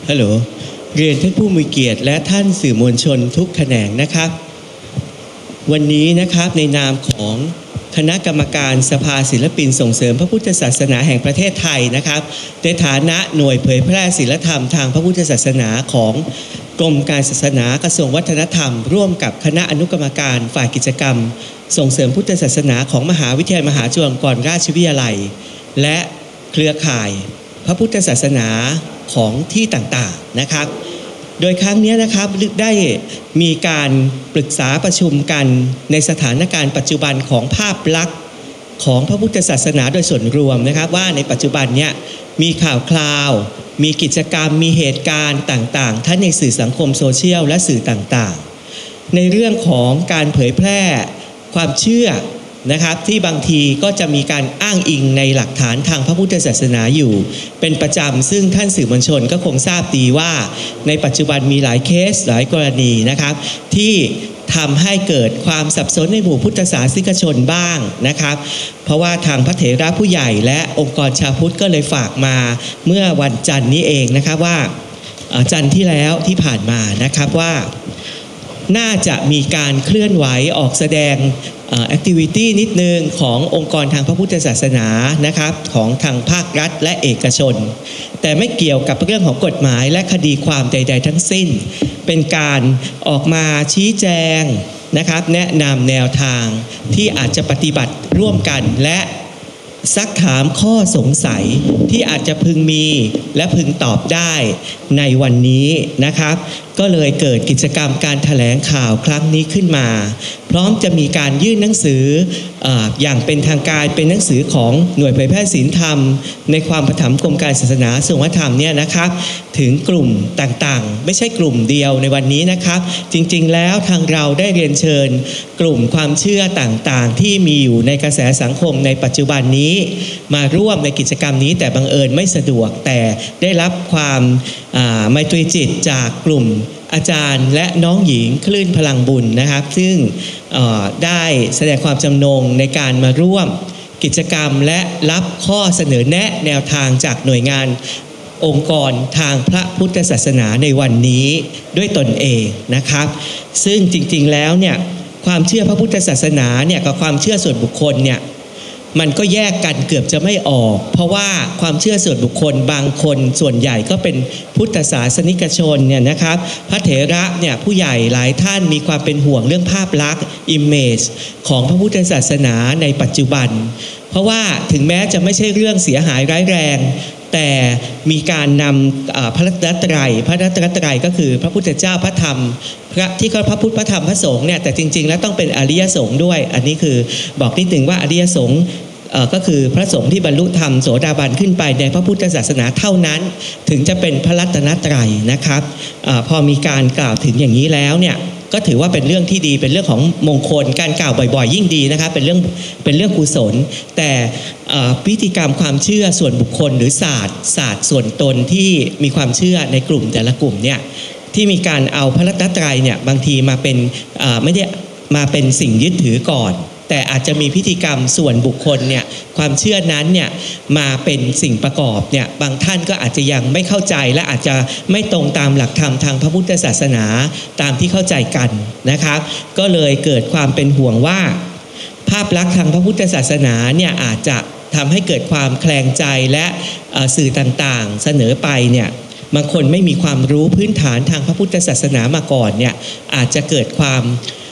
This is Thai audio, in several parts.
ฮัลโหลเรียนท่านผู้มีเกียรติและท่านสื่อมวลชนทุกแขนงนะครับวันนี้นะครับในนามของคณะกรรมการสภาศิลปินส่งเสริมพระพุทธศาสนาแห่งประเทศไทยนะครับในฐานะหน่วยเผยแพร่ศีลธรรมทางพระพุทธศาสนาของกรมการศาสนากระทรวงวัฒนธรรมร่วมกับคณะอนุกรรมการฝ่ายกิจกรรมส่งเสริมพุทธศาสนาของมหาวิทยาลัยมหาจุฬาลงกรณราชวิทยาลัยและเครือข่ายพระพุทธศาสนาของที่ต่างๆนะครับโดยครั้งนี้นะครับได้มีการปรึกษาประชุมกันในสถานการณ์ปัจจุบันของภาพลักษณ์ของพระพุทธศาสนาโดยส่วนรวมนะครับว่าในปัจจุบันเนี้ยมีข่าวคราวมีกิจกรรมมีเหตุการณ์ต่างๆทั้งในสื่อสังคมโซเชียลและสื่อต่างๆในเรื่องของการเผยแพร่ความเชื่อนะครับที่บางทีก็จะมีการอ้างอิงในหลักฐานทางพระพุทธศาสนาอยู่เป็นประจำซึ่งท่านสื่อมวลชนก็คงทราบดีว่าในปัจจุบันมีหลายเคสหลายกรณีนะครับที่ทำให้เกิดความสับสนในหมู่พุทธศาสนิกชนบ้างนะครับเพราะว่าทางพระเถระผู้ใหญ่และองค์กรชาวพุทธก็เลยฝากมาเมื่อวันจันทร์นี้เองนะครับว่าจันทร์ที่แล้วที่ผ่านมานะครับว่าน่าจะมีการเคลื่อนไหวออกแสดงแอคทิวิตี้นิดนึงขององค์กรทางพระพุทธศาสนานะครับของทางภาครัฐและเอกชนแต่ไม่เกี่ยวกับเรื่องของกฎหมายและคดีความใดๆทั้งสิ้นเป็นการออกมาชี้แจงนะครับแนะนำแนวทางที่อาจจะปฏิบัติร่วมกันและซักถามข้อสงสัยที่อาจจะพึงมีและพึงตอบได้ในวันนี้นะครับก็เลยเกิดกิจกรรมการแถลงข่าวครั้งนี้ขึ้นมาพร้อมจะมีการยื่นหนังสืออย่างเป็นทางการเป็นหนังสือของหน่วยเผยแพร่ศีลธรรมในความประถมกรมการศาสนาทรงวัฒนธรรมเนี่ยนะครับถึงกลุ่มต่างๆไม่ใช่กลุ่มเดียวในวันนี้นะครับจริงๆแล้วทางเราได้เรียนเชิญกลุ่มความเชื่อต่างๆที่มีอยู่ในกระแสสังคมในปัจจุบันนี้มาร่วมในกิจกรรมนี้แต่บังเอิญไม่สะดวกแต่ได้รับความไมตรีจิตจากกลุ่มอาจารย์และน้องหญิงคลื่นพลังบุญนะครับซึ่งได้แสดงความจำนงในการมาร่วมกิจกรรมและรับข้อเสนอแนะแนวทางจากหน่วยงานองค์กรทางพระพุทธศาสนาในวันนี้ด้วยตนเองนะครับซึ่งจริงๆแล้วเนี่ยความเชื่อพระพุทธศาสนาเนี่ยกับความเชื่อส่วนบุคคลเนี่ยมันก็แยกกันเกือบจะไม่ออกเพราะว่าความเชื่อส่วนบุคคลบางคนส่วนใหญ่ก็เป็นพุทธศาสนิกชนเนี่ยนะครับพระเถระเนี่ยผู้ใหญ่หลายท่านมีความเป็นห่วงเรื่องภาพลักษณ์ image ของพระพุทธศาสนาในปัจจุบันเพราะว่าถึงแม้จะไม่ใช่เรื่องเสียหายร้ายแรงแต่มีการนำพระรัตนตรัยก็คือพระพุทธเจ้าพระธรรมพระที่ก็พระพุทธพระธรรมพระสงฆ์เนี่ยแต่จริงๆแล้วต้องเป็นอริยสงฆ์ด้วยอันนี้คือบอกนิดหนึ่งว่าอริยสงฆ์ก็คือพระสงฆ์ที่บรรลุธรรมโสดาบันขึ้นไปในพระพุทธศาสนาเท่านั้นถึงจะเป็นพระรัตนตรัยนะครับพอมีการกล่าวถึงอย่างนี้แล้วเนี่ยก็ถือว่าเป็นเรื่องที่ดีเป็นเรื่องของมงคลการกล่าวบ่อยๆยิ่งดีนะครับเป็นเรื่องกุศลแต่พิธีกรรมความเชื่อส่วนบุคคลหรือศาสตร์ส่วนตนที่มีความเชื่อในกลุ่มแต่ละกลุ่มเนี่ยที่มีการเอาพระรัตนตรัยเนี่ยบางทีมาเป็นไม่ได้มาเป็นสิ่งยึดถือก่อนแต่อาจจะมีพิธีกรรมส่วนบุคคลเนี่ยความเชื่อนั้นเนี่ยมาเป็นสิ่งประกอบเนี่ยบางท่านก็อาจจะยังไม่เข้าใจและอาจจะไม่ตรงตามหลักธรรมทางพระพุทธศาสนาตามที่เข้าใจกันนะครับก็เลยเกิดความเป็นห่วงว่าภาพลักษณ์ทางพระพุทธศาสนาเนี่ยอาจจะทำให้เกิดความแคลงใจและสื่อต่างๆเสนอไปเนี่ยบางคนไม่มีความรู้พื้นฐานทางพระพุทธศาสนามาก่อนเนี่ยอาจจะเกิดความ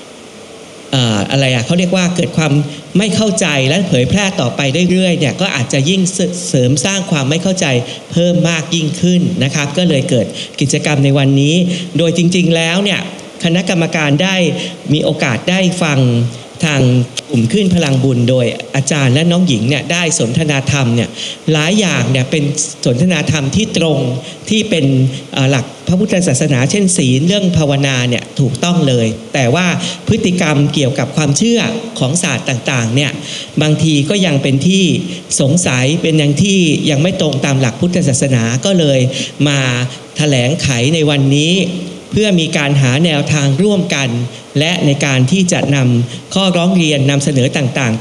เขาเรียกว่าเกิดความไม่เข้าใจและเผยแพร่ต่อไปเรื่อยๆเนี่ยก็อาจจะยิ่งเสริมสร้างความไม่เข้าใจเพิ่มมากยิ่งขึ้นนะครับก็เลยเกิดกิจกรรมในวันนี้โดยจริงๆแล้วเนี่ยคณะกรรมการได้มีโอกาสได้ฟังทางกลุ่มขึ้นพลังบุญโดยอาจารย์และน้องหญิงเนี่ยได้สนทนาธรรมเนี่ยหลายอย่างเนี่ยเป็นสนทนาธรรมที่ตรงที่เป็นหลักพระพุทธศาสนาเช่นศีลเรื่องภาวนาเนี่ยถูกต้องเลยแต่ว่าพฤติกรรมเกี่ยวกับความเชื่อของศาสตร์ต่างๆเนี่ยบางทีก็ยังเป็นที่สงสัยเป็นอย่างที่ยังไม่ตรงตามหลักพุทธศาสนาก็เลยมาแถลงไขในวันนี้เพื่อมีการหาแนวทางร่วมกันและในการที่จะนำข้อร้องเรียนนำเสนอต่างๆจาก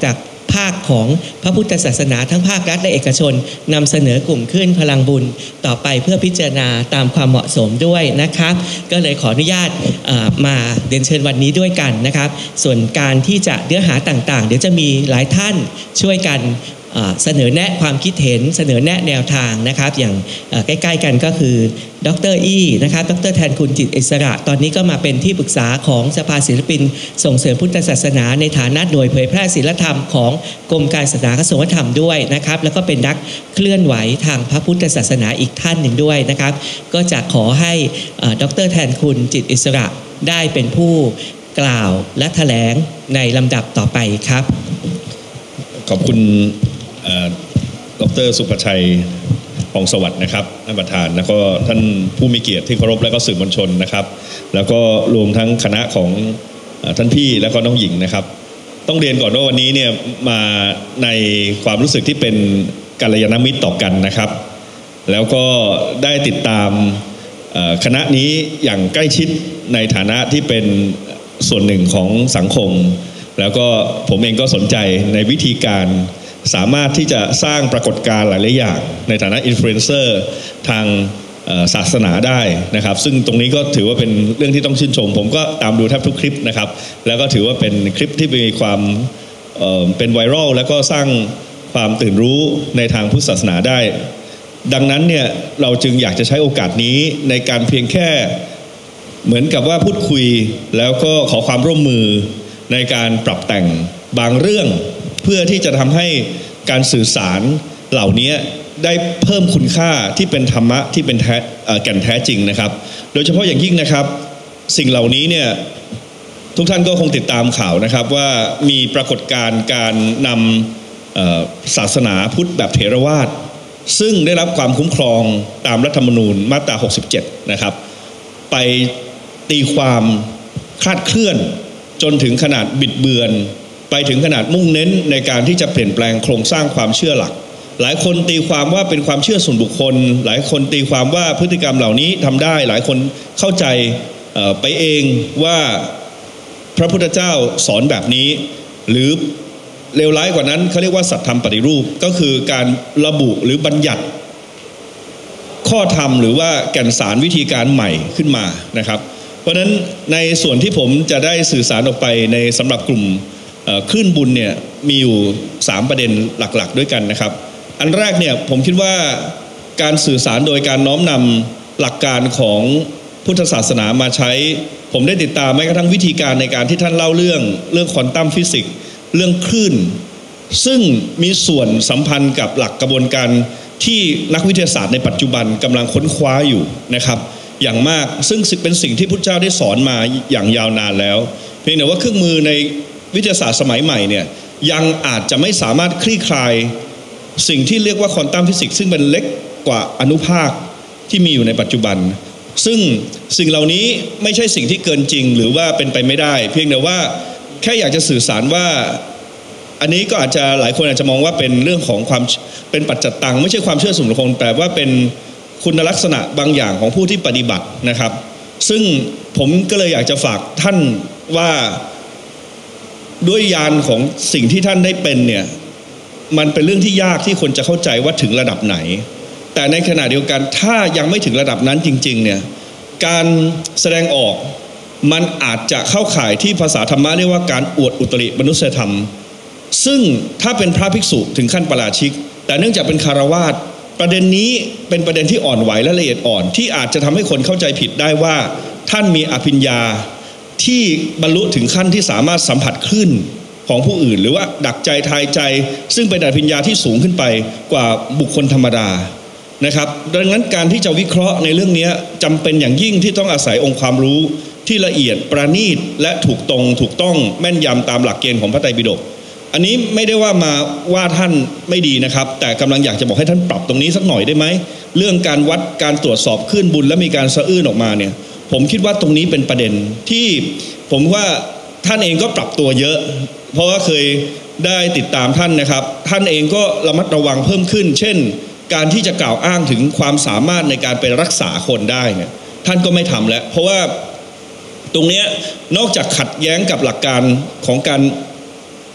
ภาคของพระพุทธศาสนาทั้งภาครัฐและเอกชนนำเสนอกลุ่มขึ้นพลังบุญต่อไปเพื่อพิจารณาตามความเหมาะสมด้วยนะครับก็เลยขออนุญาตมาเรียนเชิญวันนี้ด้วยกันนะครับส่วนการที่จะเนื้อหาต่างๆเดี๋ยวจะมีหลายท่านช่วยกันเสนอแนะความคิดเห็นเสนอแนะแนวทางนะครับอย่างใกล้ๆกันก็คือดร.อี้นะครับดร.แทนคุณจิตอิสระตอนนี้ก็มาเป็นที่ปรึกษาของสภาศิลปินส่งเสริมพุทธศาสนาในฐานะหน่วยเผยแพร่ศีลธรรมของกรมการศาสนากระทรวงวัฒนธรรมด้วยนะครับแล้วก็เป็นนักเคลื่อนไหวทางพระพุทธศาสนาอีกท่านหนึ่งด้วยนะครับก็จะขอให้ดร.แทนคุณจิตอิสระได้เป็นผู้กล่าวและแถลงในลำดับต่อไปครับขอบคุณดร.สุภชัยพงศ์สวัสดิ์นะครับท่านประธานแล้วก็ท่านผู้มีเกียรติที่เคารพและก็สื่อมวลชนนะครับแล้วก็รวมทั้งคณะของท่านพี่และก็น้องหญิงนะครับต้องเรียนก่อนว่าวันนี้เนี่ยมาในความรู้สึกที่เป็นกัลยาณมิตรต่อกันนะครับแล้วก็ได้ติดตามคณะนี้อย่างใกล้ชิดในฐานะที่เป็นส่วนหนึ่งของสังคมแล้วก็ผมเองก็สนใจในวิธีการสามารถที่จะสร้างปรากฏการณ์หลายๆอย่างในฐานะอินฟลูเอนเซอร์ทางศาสนาได้นะครับซึ่งตรงนี้ก็ถือว่าเป็นเรื่องที่ต้องชื่นชมผมก็ตามดูแทบทุกคลิปนะครับแล้วก็ถือว่าเป็นคลิปที่มีความเป็นไวรัลแล้วก็สร้างความตื่นรู้ในทางพุทธศาสนาได้ดังนั้นเนี่ยเราจึงอยากจะใช้โอกาสนี้ในการเพียงแค่เหมือนกับว่าพูดคุยแล้วก็ขอความร่วมมือในการปรับแต่งบางเรื่องเพื่อที่จะทำให้การสื่อสารเหล่านี้ได้เพิ่มคุณค่าที่เป็นธรรมะที่เป็นแก่นแท้จริงนะครับโดยเฉพาะอย่างยิ่งนะครับสิ่งเหล่านี้เนี่ยทุกท่านก็คงติดตามข่าวนะครับว่ามีปรากฏการณ์การนำศาสนาพุทธแบบเถรวาทซึ่งได้รับความคุ้มครองตามรัฐธรรมนูญมาตรา67นะครับไปตีความคลาดเคลื่อนจนถึงขนาดบิดเบือนไปถึงขนาดมุ่งเน้นในการที่จะเปลี่ยนแปลงโครงสร้างความเชื่อหลักหลายคนตีความว่าเป็นความเชื่อส่วนบุคคลหลายคนตีความว่าพฤติกรรมเหล่านี้ทำได้หลายคนเข้าใจไปเองว่าพระพุทธเจ้าสอนแบบนี้หรือเลวร้ายกว่านั้นเขาเรียกว่าสัตธรรมปฏิรูปก็คือการระบุหรือบัญญัติข้อธรรมหรือว่าแก่นสารวิธีการใหม่ขึ้นมานะครับเพราะฉะนั้นในส่วนที่ผมจะได้สื่อสารออกไปในสำหรับกลุ่มคลื่นบุญเนี่ยมีอยู่3ประเด็นหลักๆด้วยกันนะครับอันแรกเนี่ยผมคิดว่าการสื่อสารโดยการน้อมนำหลักการของพุทธศาสนามาใช้ผมได้ติดตามแม้กระทั่งวิธีการในการที่ท่านเล่าเรื่องควอนตัมฟิสิกส์เรื่องคลื่นซึ่งมีส่วนสัมพันธ์กับหลักกระบวนการที่นักวิทยาศาสตร์ในปัจจุบันกำลังค้นคว้าอยู่นะครับอย่างมากซึ่งเป็นสิ่งที่พุทธเจ้าได้สอนมาอย่างยาวนานแล้วเพียงแต่ว่าเครื่องมือในวิทยาศาสตร์สมัยใหม่เนี่ยยังอาจจะไม่สามารถคลี่คลายสิ่งที่เรียกว่าควอนตัมฟิสิกส์ซึ่งเป็นเล็กกว่าอนุภาคที่มีอยู่ในปัจจุบันซึ่งสิ่งเหล่านี้ไม่ใช่สิ่งที่เกินจริงหรือว่าเป็นไปไม่ได้เพียงแต่ว่าแค่อยากจะสื่อสารว่าอันนี้ก็อาจจะหลายคนอาจจะมองว่าเป็นเรื่องของความเป็นปัจจัตตังไม่ใช่ความเชื่อส่วนบุคคลแต่ว่าเป็นคุณลักษณะบางอย่างของผู้ที่ปฏิบัตินะครับซึ่งผมก็เลยอยากจะฝากท่านว่าด้วยญาณของสิ่งที่ท่านได้เป็นเนี่ยมันเป็นเรื่องที่ยากที่คนจะเข้าใจว่าถึงระดับไหนแต่ในขณะเดียวกันถ้ายังไม่ถึงระดับนั้นจริงๆเนี่ยการแสดงออกมันอาจจะเข้าข่ายที่ภาษาธรรมะเรียกว่าการอวดอุตริมนุษยธรรมซึ่งถ้าเป็นพระภิกษุถึงขั้นปาราชิกแต่เนื่องจากเป็นคฤหัสถ์ประเด็นนี้เป็นประเด็นที่อ่อนไหวและละเอียดอ่อนที่อาจจะทำให้คนเข้าใจผิดได้ว่าท่านมีอภิญญาที่บรรลุถึงขั้นที่สามารถสัมผัสคลื่นของผู้อื่นหรือว่าดักใจทายใจซึ่งเป็นอภิญญาที่สูงขึ้นไปกว่าบุคคลธรรมดานะครับดังนั้นการที่จะวิเคราะห์ในเรื่องนี้จำเป็นอย่างยิ่งที่ต้องอาศัยองค์ความรู้ที่ละเอียดประณีตและถูกต้องแม่นยำตามหลักเกณฑ์ของพระไตรปิฎกอันนี้ไม่ได้ว่ามาว่าท่านไม่ดีนะครับแต่กำลังอยากจะบอกให้ท่านปรับตรงนี้สักหน่อยได้ไหมเรื่องการวัดการตรวจสอบคลื่นบุญและมีการสะอื้นออกมาเนี่ยผมคิดว่าตรงนี้เป็นประเด็นที่ผมว่าท่านเองก็ปรับตัวเยอะเพราะว่าเคยได้ติดตามท่านนะครับท่านเองก็ระมัดระวังเพิ่มขึ้นเช่นการที่จะกล่าวอ้างถึงความสามารถในการไปรักษาคนได้เนี่ยท่านก็ไม่ทำแล้วเพราะว่าตรงนี้นอกจากขัดแย้งกับหลักการของการ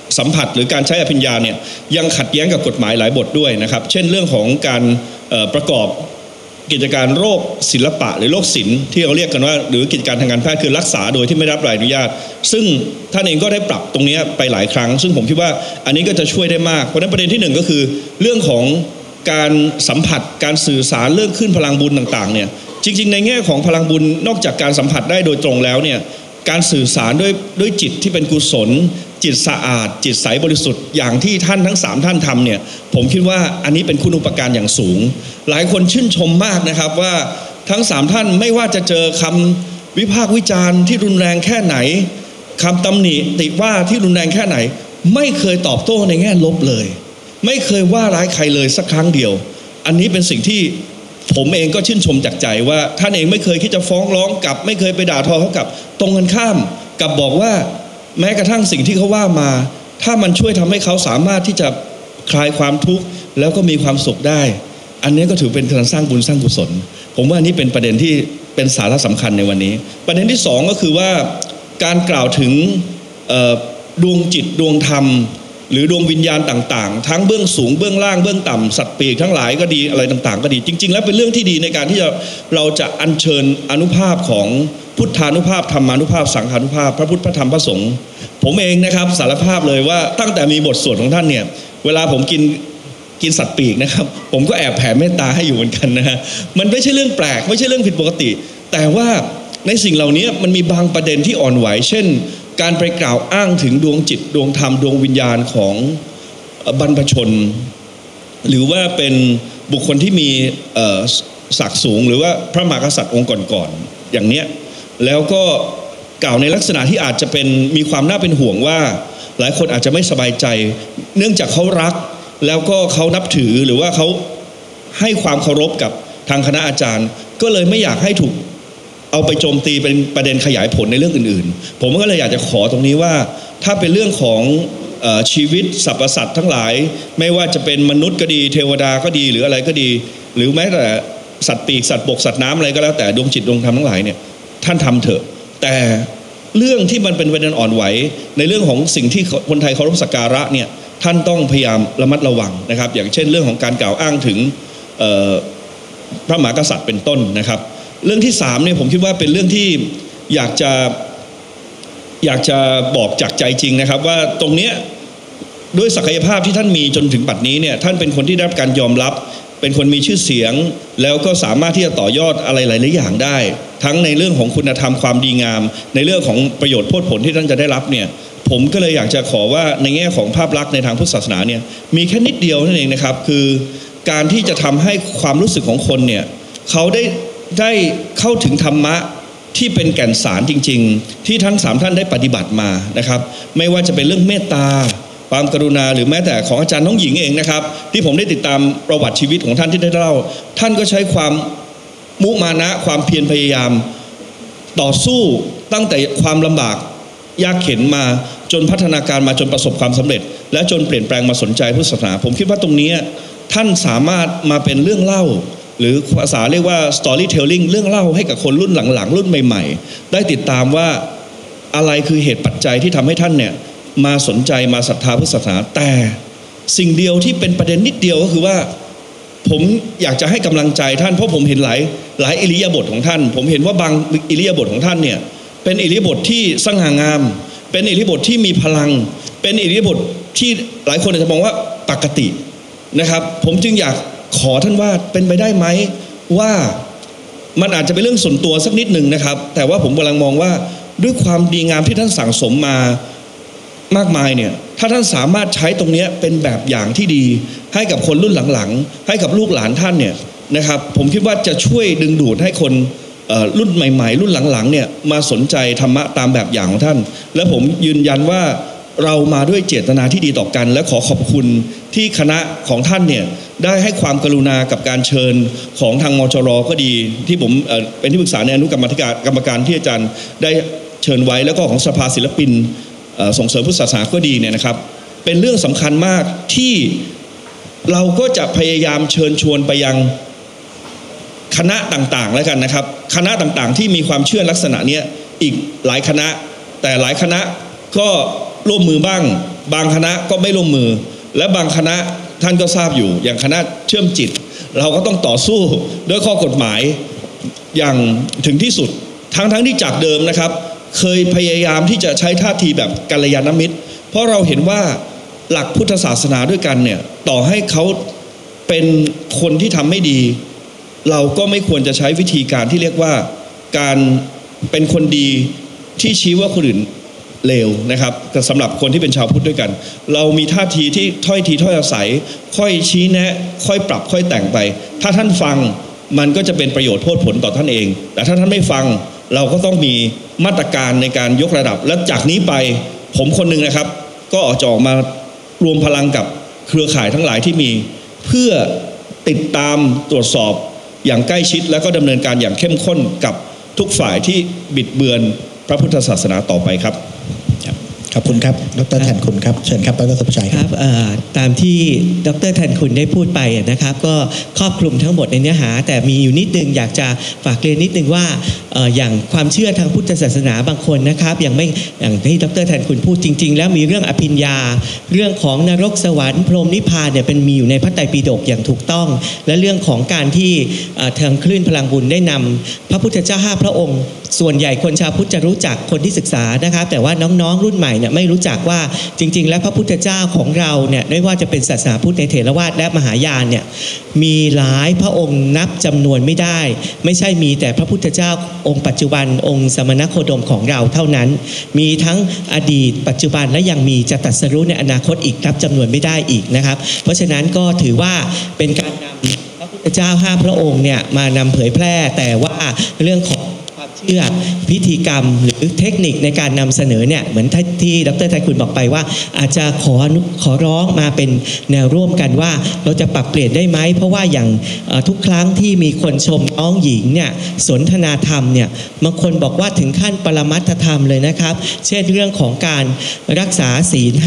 สัมผัสหรือการใช้อภิญญาเนี่ยยังขัดแย้งกับกฎหมายหลายบทด้วยนะครับเช่นเรื่องของการประกอบกิจการโรคศิลปะหรือโรคศิลป์ที่เราเรียกกันว่าหรือกิจการทางการแพทย์คือรักษาโดยที่ไม่ได้รับใบอนุญาตซึ่งท่านเองก็ได้ปรับตรงนี้ไปหลายครั้งซึ่งผมคิดว่าอันนี้ก็จะช่วยได้มากเพราะฉะนั้นประเด็นที่1ก็คือเรื่องของการสัมผัสการสื่อสารเรื่องขึ้นพลังบุญต่างๆเนี่ยจริงๆในแง่ของพลังบุญนอกจากการสัมผัสได้โดยตรงแล้วเนี่ยการสื่อสารด้วยจิตที่เป็นกุศลจิตสะอาดจิตใสบริสุทธิ์อย่างที่ท่านทั้ง3ท่านทำเนี่ยผมคิดว่าอันนี้เป็นคุณูปการอย่างสูงหลายคนชื่นชมมากนะครับว่าทั้ง3ท่านไม่ว่าจะเจอคำวิพากษ์วิจารณ์ที่รุนแรงแค่ไหนคำตำหนิติว่าที่รุนแรงแค่ไหนไม่เคยตอบโต้ในแง่ลบเลยไม่เคยว่าร้ายใครเลยสักครั้งเดียวอันนี้เป็นสิ่งที่ผมเองก็ชื่นชมจากใจว่าท่านเองไม่เคยคิดจะฟ้องร้องกลับไม่เคยไปด่าทอเขากลับตรงกันข้ามกับบอกว่าแม้กระทั่งสิ่งที่เขาว่ามาถ้ามันช่วยทำให้เขาสามารถที่จะคลายความทุกข์แล้วก็มีความสุขได้อันนี้ก็ถือเป็นการสร้างบุญสร้างกุศลผมว่าอันนี้เป็นประเด็นที่เป็นสาระสำคัญในวันนี้ประเด็นที่2ก็คือว่าการกล่าวถึงดวงจิตดวงธรรมหรือดวงวิญญาณต่างๆทั้งเบื้องสูงเบื้องล่างเบื้องต่ำสัตว์ปีกทั้งหลายก็ดีอะไรต่างๆก็ดีจริงๆแล้วเป็นเรื่องที่ดีในการที่เราจะอัญเชิญอานุภาพของพุทธานุภาพธรรมานุภาพสังฆานุภาพพระพุทธพระธรรมพระสงฆ์ผมเองนะครับสารภาพเลยว่าตั้งแต่มีบทสวดของท่านเนี่ยเวลาผมกินสัตว์ปีกนะครับผมก็แอบแผ่เมตตาให้อยู่เหมือนกันนะฮะมันไม่ใช่เรื่องแปลกไม่ใช่เรื่องผิดปกติแต่ว่าในสิ่งเหล่านี้มันมีบางประเด็นที่อ่อนไหวเช่นการไปกล่าวอ้างถึงดวงจิตดวงธรรมดวงวิญญาณของบรรพชนหรือว่าเป็นบุคคลที่มีศักดิ์สูงหรือว่าพระมหากษัตริย์องค์ก่อนๆอย่างเนี้ยแล้วก็กล่าวในลักษณะที่อาจจะเป็นมีความน่าเป็นห่วงว่าหลายคนอาจจะไม่สบายใจเนื่องจากเขารักแล้วก็เขานับถือหรือว่าเขาให้ความเคารพกับทางคณะอาจารย์ก็เลยไม่อยากให้ถูกเอาไปโจมตีเป็นประเด็นขยายผลในเรื่องอื่นๆผมก็เลยอยากจะขอตรงนี้ว่าถ้าเป็นเรื่องของชีวิตสรรพสัตว์ทั้งหลายไม่ว่าจะเป็นมนุษย์ก็ดีเทวดาก็ดีหรืออะไรก็ดีหรือแม้แต่สัตว์ปีกสัตว์บกสัตว์น้ำอะไรก็แล้วแต่ดวงจิตดวงธรรมทั้งหลายเนี่ยท่านทำเถอะแต่เรื่องที่มันเป็นประเด็นอ่อนไหวในเรื่องของสิ่งที่คนไทยเคารพสักการะเนี่ยท่านต้องพยายามระมัดระวังนะครับอย่างเช่นเรื่องของการกล่าวอ้างถึงพระมหากษัตริย์เป็นต้นนะครับเรื่องที่3เนี่ยผมคิดว่าเป็นเรื่องที่อยากจะบอกจากใจจริงนะครับว่าตรงเนี้ยด้วยศักยภาพที่ท่านมีจนถึงปัจจุบันนี้เนี่ยท่านเป็นคนที่ได้รับการยอมรับเป็นคนมีชื่อเสียงแล้วก็สามารถที่จะต่อยอดอะไรหลายๆอย่างได้ทั้งในเรื่องของคุณธรรมความดีงามในเรื่องของประโยชน์โพดผลที่ท่านจะได้รับเนี่ยผมก็เลยอยากจะขอว่าในแง่ของภาพลักษณ์ในทางพุทธศาสนาเนี่ยมีแค่นิดเดียวนั่นเองนะครับคือการที่จะทำให้ความรู้สึกของคนเนี่ยเขาได้เข้าถึงธรรมะที่เป็นแก่นสารจริงๆที่ทั้ง3ท่านได้ปฏิบัติมานะครับไม่ว่าจะเป็นเรื่องเมตตาความกรุณาหรือแม้แต่ของอาจารย์น้องหญิงเองนะครับที่ผมได้ติดตามประวัติชีวิตของท่านที่ได้เล่าท่านก็ใช้ความมุมานะความเพียรพยายามต่อสู้ตั้งแต่ความลำบากยากเข็ญมาจนพัฒนาการมาจนประสบความสำเร็จและจนเปลี่ยนแปลงมาสนใจพุทธศาสนาผมคิดว่าตรงนี้ท่านสามารถมาเป็นเรื่องเล่าหรือภาษาเรียกว่า storytelling เรื่องเล่าให้กับคนรุ่นหลังๆรุ่นใหม่ๆได้ติดตามว่าอะไรคือเหตุปัจจัยที่ทำให้ท่านเนี่ยมาสนใจมาศรัทธาพุทธศาสนาแต่สิ่งเดียวที่เป็นประเด็นนิดเดียวก็คือว่าผมอยากจะให้กำลังใจท่านเพราะผมเห็นหลายอิริยาบถของท่านผมเห็นว่าบางอิริยาบถของท่านเนี่ยเป็นอิริยาบถที่สง่างามเป็นอิริยาบถที่มีพลังเป็นอิริยาบถที่หลายคนอาจจะมองว่าปกตินะครับผมจึงอยากขอท่านว่าเป็นไปได้ไหมว่ามันอาจจะเป็นเรื่องส่วนตัวสักนิดหนึ่งนะครับแต่ว่าผมกำลังมองว่าด้วยความดีงามที่ท่านสั่งสมมามากมายเนี่ยถ้าท่านสามารถใช้ตรงนี้เป็นแบบอย่างที่ดีให้กับคนรุ่นหลังๆให้กับลูกหลานท่านเนี่ยนะครับผมคิดว่าจะช่วยดึงดูดให้คนรุ่นใหม่ๆรุ่นหลังๆเนี่ยมาสนใจธรรมะตามแบบอย่างของท่านและผมยืนยันว่าเรามาด้วยเจตนาที่ดีต่อกันและขอขอบคุณที่คณะของท่านเนี่ยได้ให้ความกรุณากับการเชิญของทางมจร.ก็ดีที่ผมเป็นที่ปรึกษาในอนุกรรมการที่อาจารย์ได้เชิญไว้แล้วก็ของสภาศิลปินส่งเสริมพุทธศาสนาก็ดีเนี่ยนะครับเป็นเรื่องสำคัญมากที่เราก็จะพยายามเชิญชวนไปยังคณะต่างๆแล้วกันนะครับคณะต่างๆที่มีความเชื่อลักษณะนี้อีกหลายคณะแต่หลายคณะก็ร่วมมือบ้างบางคณะก็ไม่ลงมือและบางคณะท่านก็ทราบอยู่อย่างคณะเชื่อมจิตเราก็ต้องต่อสู้ด้วยข้อกฎหมายอย่างถึงที่สุดทั้งที่จากเดิมนะครับเคยพยายามที่จะใช้ท่าทีแบบกัลยาณมิตรเพราะเราเห็นว่าหลักพุทธศาสนาด้วยกันเนี่ยต่อให้เขาเป็นคนที่ทำไม่ดีเราก็ไม่ควรจะใช้วิธีการที่เรียกว่าการเป็นคนดีที่ชี้ว่าคนอื่นเลวนะครับแต่สำหรับคนที่เป็นชาวพุทธด้วยกันเรามีท่าทีที่ถ้อยทีถ้อยอาศัยค่อยชี้แนะค่อยปรับค่อยแต่งไปถ้าท่านฟังมันก็จะเป็นประโยชน์โทษผลต่อท่านเองแต่ถ้าท่านไม่ฟังเราก็ต้องมีมาตรการในการยกระดับและจากนี้ไปผมคนหนึ่งนะครับก็จะออกมารวมพลังกับเครือข่ายทั้งหลายที่มีเพื่อติดตามตรวจสอบอย่างใกล้ชิดแล้วก็ดำเนินการอย่างเข้มข้นกับทุกฝ่ายที่บิดเบือนพระพุทธศาสนาต่อไปครับขอบคุณครับดร.แทนคุณครับเชิญครับดร.สุภชัยครับตามที่ดร.แทนคุณได้พูดไปนะครับก็ครอบคลุมทั้งหมดในเนื้อหาแต่มีอยู่นิดนึงอยากจะฝากเรียนนิดนึงว่าอย่างความเชื่อทางพุทธศาสนาบางคนนะครับอย่างที่ดร.แทนคุณพูดจริงๆแล้วมีเรื่องอภิญญาเรื่องของนรกสวรรค์พรหมนิพพานเนี่ยเป็นมีอยู่ในพระไตรปิฎกอย่างถูกต้องและเรื่องของการที่ทางคลื่นพลังบุญได้นำพระพุทธเจ้า5 พระองค์ส่วนใหญ่คนชาวพุทธจะรู้จักคนที่ศึกษานะครับแต่ว่าน้องๆรุ่นใหม่เนี่ยไม่รู้จักว่าจริงๆแล้วพระพุทธเจ้าของเราเนี่ยไม่ว่าจะเป็นศาสนาพุทธในเถรวาทและมหายานเนี่ยมีหลายพระองค์นับจำนวนไม่ได้ไม่ใช่มีแต่พระพุทธเจ้าองค์ปัจจุบันองค์สมณโคดมของเราเท่านั้นมีทั้งอดีตปัจจุบันและยังมีจะตรัสรู้ในอนาคตอีกนับจำนวนไม่ได้อีกนะครับเพราะฉะนั้นก็ถือว่าเป็นการนำพระพุทธเจ้า5 พระองค์เนี่ยมานำเผยแพร่แต่ว่าเรื่องของเชื่อพิธีกรรมหรือเทคนิคในการนำเสนอเนี่ยเหมือนที่ดร.ไทยคุณบอกไปว่าอาจจะขอร้องมาเป็นแนวร่วมกันว่าเราจะปรับเปลี่ยนได้ไหมเพราะว่าอย่างทุกครั้งที่มีคนชมน้องหญิงเนี่ยสนทนาธรรมเนี่ยบางคนบอกว่าถึงขั้นปรมัตถธรรมเลยนะครับเช่นเรื่องของการรักษาศีล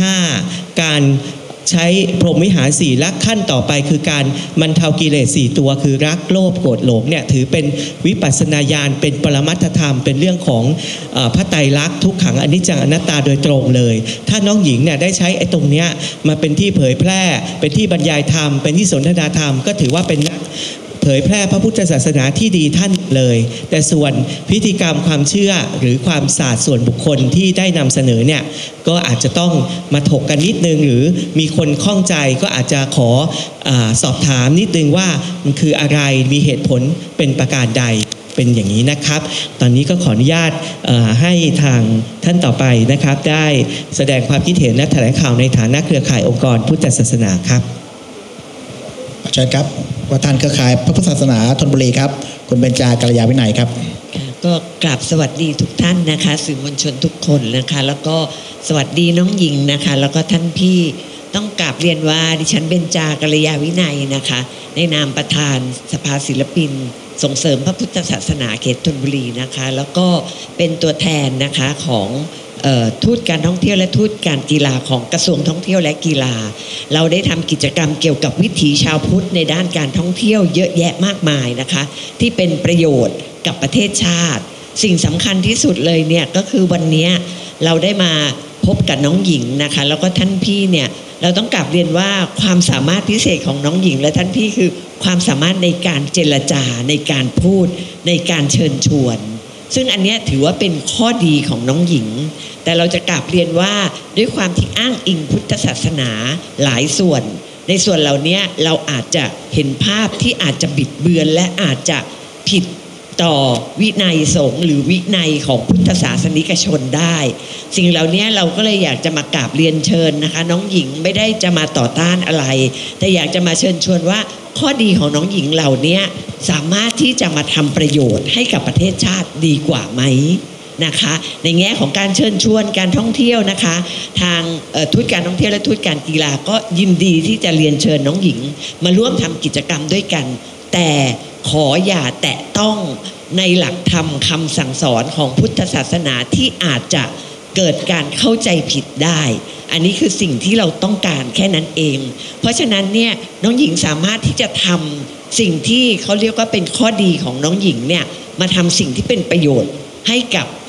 5การใช้พรหมวิหาร 4และขั้นต่อไปคือการบรรเทากิเลส4ตัวคือรักโลภโกรธหลงเนี่ยถือเป็นวิปัสสนาญาณเป็นปรมัตถธรรมเป็นเรื่องของพระไตรลักษณ์ทุกขังอนิจจังอนัตตาโดยตรงเลยถ้าน้องหญิงเนี่ยได้ใช้ไอ้ตรงเนี้ยมาเป็นที่เผยแพร่เป็นที่บรรยายธรรมเป็นที่สนทนาธรรมก็ถือว่าเป็นเผยแพร่พระพุทธศาสนาที่ดีท่านเลยแต่ส่วนพิธีกรรมความเชื่อหรือความศาสตร์ส่วนบุคคลที่ได้นำเสนอเนี่ยก็อาจจะต้องมาถกกันนิดนึงหรือมีคนข้องใจก็อาจจะขอสอบถามนิดนึงว่ามันคืออะไรมีเหตุผลเป็นประการใดเป็นอย่างนี้นะครับตอนนี้ก็ขออนุญาตให้ทางท่านต่อไปนะครับได้แสดงความคิดเห็นและแถลงข่าวในฐานะเครือข่ายองค์กรพุทธศาสนาครับเชิญครับประธานเครือข่ายพระพุทธศาสนาธนบุรีครับคุณเบญจากัลยาวินัยครับก็กราบสวัสดีทุกท่านนะคะสื่อมวลชนทุกคนนะคะแล้วก็สวัสดีน้องหญิงนะคะแล้วก็ท่านพี่ต้องกราบเรียนว่าดิฉันเบญจากัลยาวินัยนะคะในนามประธานสภาศิลปินส่งเสริมพระพุทธศาสนาเขตธนบุรีนะคะแล้วก็เป็นตัวแทนนะคะของทูตการท่องเที่ยวและทูตการกีฬาของกระทรวงท่องเที่ยวและกีฬาเราได้ทำกิจกรรมเกี่ยวกับวิถีชาวพุทธในด้านการท่องเที่ยวเยอะแยะมากมายนะคะที่เป็นประโยชน์กับประเทศชาติสิ่งสำคัญที่สุดเลยเนี่ยก็คือวันนี้เราได้มาพบกับน้องหญิงนะคะแล้วก็ท่านพี่เนี่ยเราต้องกลับเรียนว่าความสามารถพิเศษของน้องหญิงและท่านพี่คือความสามารถในการเจรจาในการพูดในการเชิญชวนซึ่งอันนี้ถือว่าเป็นข้อดีของน้องหญิงแต่เราจะกลับเรียนว่าด้วยความที่อ้างอิงพุทธศาสนาหลายส่วนในส่วนเหล่านี้เราอาจจะเห็นภาพที่อาจจะบิดเบือนและอาจจะผิดต่อวินัยสงฆ์หรือวินัยของพุทธศาสนิกชนได้สิ่งเหล่านี้เราก็เลยอยากจะมากราบเรียนเชิญนะคะน้องหญิงไม่ได้จะมาต่อต้านอะไรแต่อยากจะมาเชิญชวนว่าข้อดีของน้องหญิงเหล่านี้สามารถที่จะมาทำประโยชน์ให้กับประเทศชาติดีกว่าไหมนะคะในแง่ของการเชิญชวนการท่องเที่ยวนะคะทางทูตการท่องเที่ยวและทูตการกีฬาก็ยินดีที่จะเรียนเชิญน้องหญิงมาร่วมทำกิจกรรมด้วยกันแต่ขออย่าแตะต้องในหลักธรรมคำสั่งสอนของพุทธศาสนาที่อาจจะเกิดการเข้าใจผิดได้อันนี้คือสิ่งที่เราต้องการแค่นั้นเองเพราะฉะนั้นเนี่ยน้องหญิงสามารถที่จะทำสิ่งที่เขาเรียกว่าเป็นข้อดีของน้องหญิงเนี่ยมาทำสิ่งที่เป็นประโยชน์ให้กับ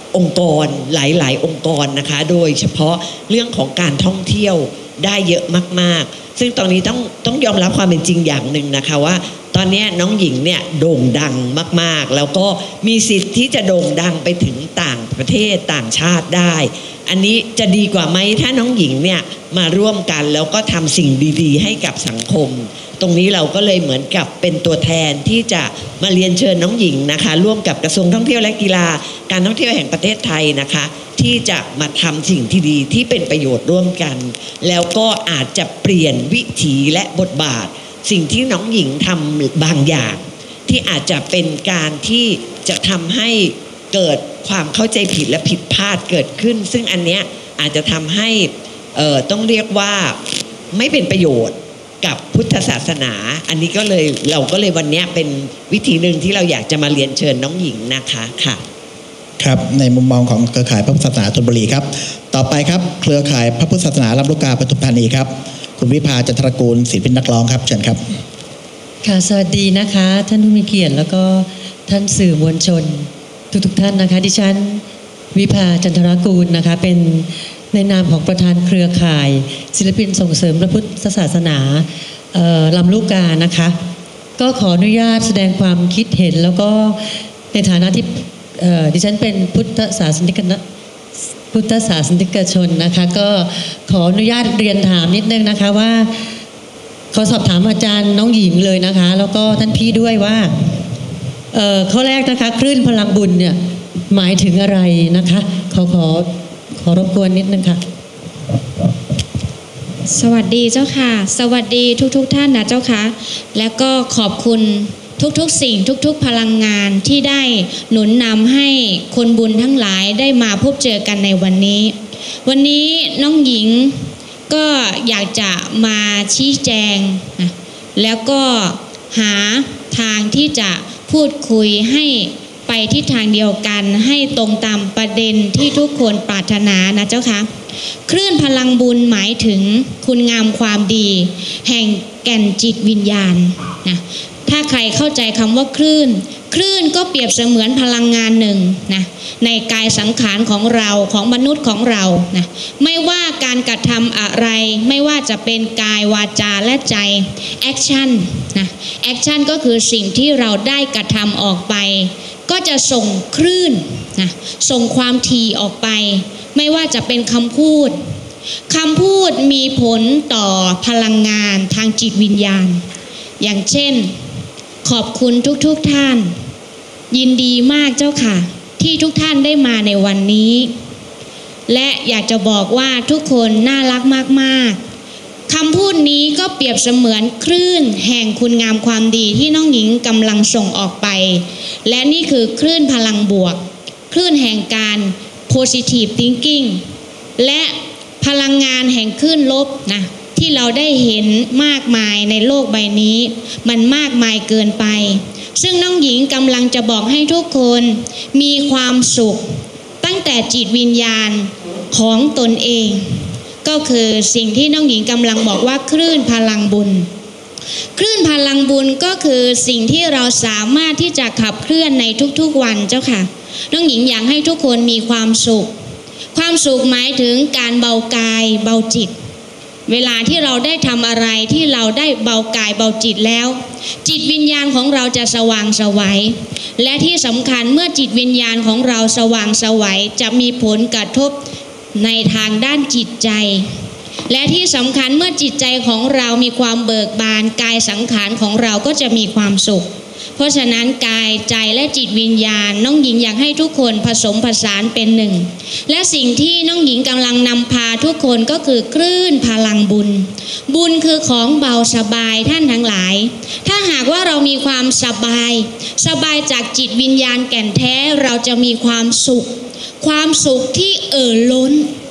องค์กรหลายๆองค์กรนะคะโดยเฉพาะเรื่องของการท่องเที่ยวได้เยอะมากๆซึ่งตอนนี้ต้องยอมรับความเป็นจริงอย่างหนึ่งนะคะว่าตอนนี้น้องหญิงเนี่ยโด่งดังมากๆแล้วก็มีสิทธิ์ที่จะโด่งดังไปถึงต่างประเทศต่างชาติได้อันนี้จะดีกว่าไหมถ้าน้องหญิงเนี่ยมาร่วมกันแล้วก็ทำสิ่งดีๆให้กับสังคมตรงนี้เราก็เลยเหมือนกับเป็นตัวแทนที่จะมาเรียนเชิญน้องหญิงนะคะร่วมกับกระทรวงท่องเที่ยวและกีฬาการท่องเที่ยวแห่งประเทศไทยนะคะที่จะมาทำสิ่งที่ดีที่เป็นประโยชน์ร่วมกันแล้วก็อาจจะเปลี่ยนวิถีและบทบาทสิ่งที่น้องหญิงทำบางอย่างที่อาจจะเป็นการที่จะทำให้เกิดความเข้าใจผิดและผิดพลาดเกิดขึ้นซึ่งอันเนี้ยอาจจะทำให้ต้องเรียกว่าไม่เป็นประโยชน์กับพุทธศาสนาอันนี้ก็เลยเราก็เลยวันนี้เป็นวิธีหนึ่งที่เราอยากจะมาเรียนเชิญน้องหญิงนะคะค่ะครับในมุมมองของเครือข่ายพระพุทธศาสนาธนบุรีครับต่อไปครับเครือข่ายพระพุทธศาสนาลำลูกกาปทุมธานีครับคุณวิภาจันทรกูลศิลปินนักร้องครับเชิญครับค่ะสวัสดีนะคะท่านผู้มีเกียรติแล้วก็ท่านสื่อมวลชนทุกท่านนะคะดิฉันวิภาจันทรกูลนะคะเป็นในนามของประธานเครือข่ายศิลปินส่งเสริมพระพุทธศาสนาลำลูกกานะคะก็ขออนุญาตแสดงความคิดเห็นแล้วก็ในฐานะที่ดิฉันเป็นพุทธศาสนิกชนนะคะก็ขออนุญาตเรียนถามนิดนึงนะคะว่าขอสอบถามอาจารย์น้องหญิงเลยนะคะแล้วก็ท่านพี่ด้วยว่าข้อแรกนะคะคลื่นพลังบุญเนี่ยหมายถึงอะไรนะคะขอรบกวนนิดนึงค่ะสวัสดีเจ้าค่ะสวัสดีทุกท่านนะเจ้าค่ะแล้วก็ขอบคุณทุกสิ่งทุกพลังงานที่ได้หนุนนำให้คนบุญทั้งหลายได้มาพบเจอกันในวันนี้น้องหญิงก็อยากจะมาชี้แจงนะแล้วก็หาทางที่จะพูดคุยให้ไปที่ทางเดียวกันให้ตรงตามประเด็นที่ทุกคนปรารถนานะเจ้าค่ะคลื่นพลังบุญหมายถึงคุณงามความดีแห่งแก่นจิตวิญญาณนะถ้าใครเข้าใจคำว่าคลื่นก็เปรียบเสมือนพลังงานหนึ่งนะในกายสังขารของเราของมนุษย์ของเรานะไม่ว่าการกระทำอะไรไม่ว่าจะเป็นกายวาจาและใจแอคชั่นนะแอคชั่นก็คือสิ่งที่เราได้กระทำออกไปก็จะส่งคลื่นนะส่งความถี่ออกไปไม่ว่าจะเป็นคำพูดมีผลต่อพลังงานทางจิตวิญญาณอย่างเช่นขอบคุณทุกท่านยินดีมากเจ้าค่ะที่ทุกท่านได้มาในวันนี้และอยากจะบอกว่าทุกคนน่ารักมากๆคำพูดนี้ก็เปรียบเสมือนคลื่นแห่งคุณงามความดีที่น้องหญิงกำลังส่งออกไปและนี่คือคลื่นพลังบวกคลื่นแห่งการ positive thinking และพลังงานแห่งคลื่นลบนะที่เราได้เห็นมากมายในโลกใบนี้มันมากมายเกินไปซึ่งน้องหญิงกำลังจะบอกให้ทุกคนมีความสุขตั้งแต่จิตวิญญาณของตนเองก็คือสิ่งที่น้องหญิงกำลังบอกว่าคลื่นพลังบุญคลื่นพลังบุญก็คือสิ่งที่เราสามารถที่จะขับเคลื่อนในทุกๆวันเจ้าค่ะน้องหญิงอยากให้ทุกคนมีความสุขหมายถึงการเบากายเบาจิตเวลาที่เราได้ทำอะไรที่เราได้เบากายเบาจิตแล้วจิตวิญญาณของเราจะสว่างไสวและที่สำคัญเมื่อจิตวิญญาณของเราสว่างไสวจะมีผลกระทบในทางด้านจิตใจและที่สำคัญเมื่อจิตใจของเรามีความเบิกบานกายสังขารของเราก็จะมีความสุขเพราะฉะนั้นกายใจและจิตวิญญาณน้องหญิงอยากให้ทุกคนผสมผสานเป็นหนึ่งและสิ่งที่น้องหญิงกำลังนำพาทุกคนก็คือคลื่นพลังบุญคือของเบาสบายท่านทั้งหลายถ้าหากว่าเรามีความสบายจากจิตวิญญาณแก่นแท้เราจะมีความสุขที่ล้น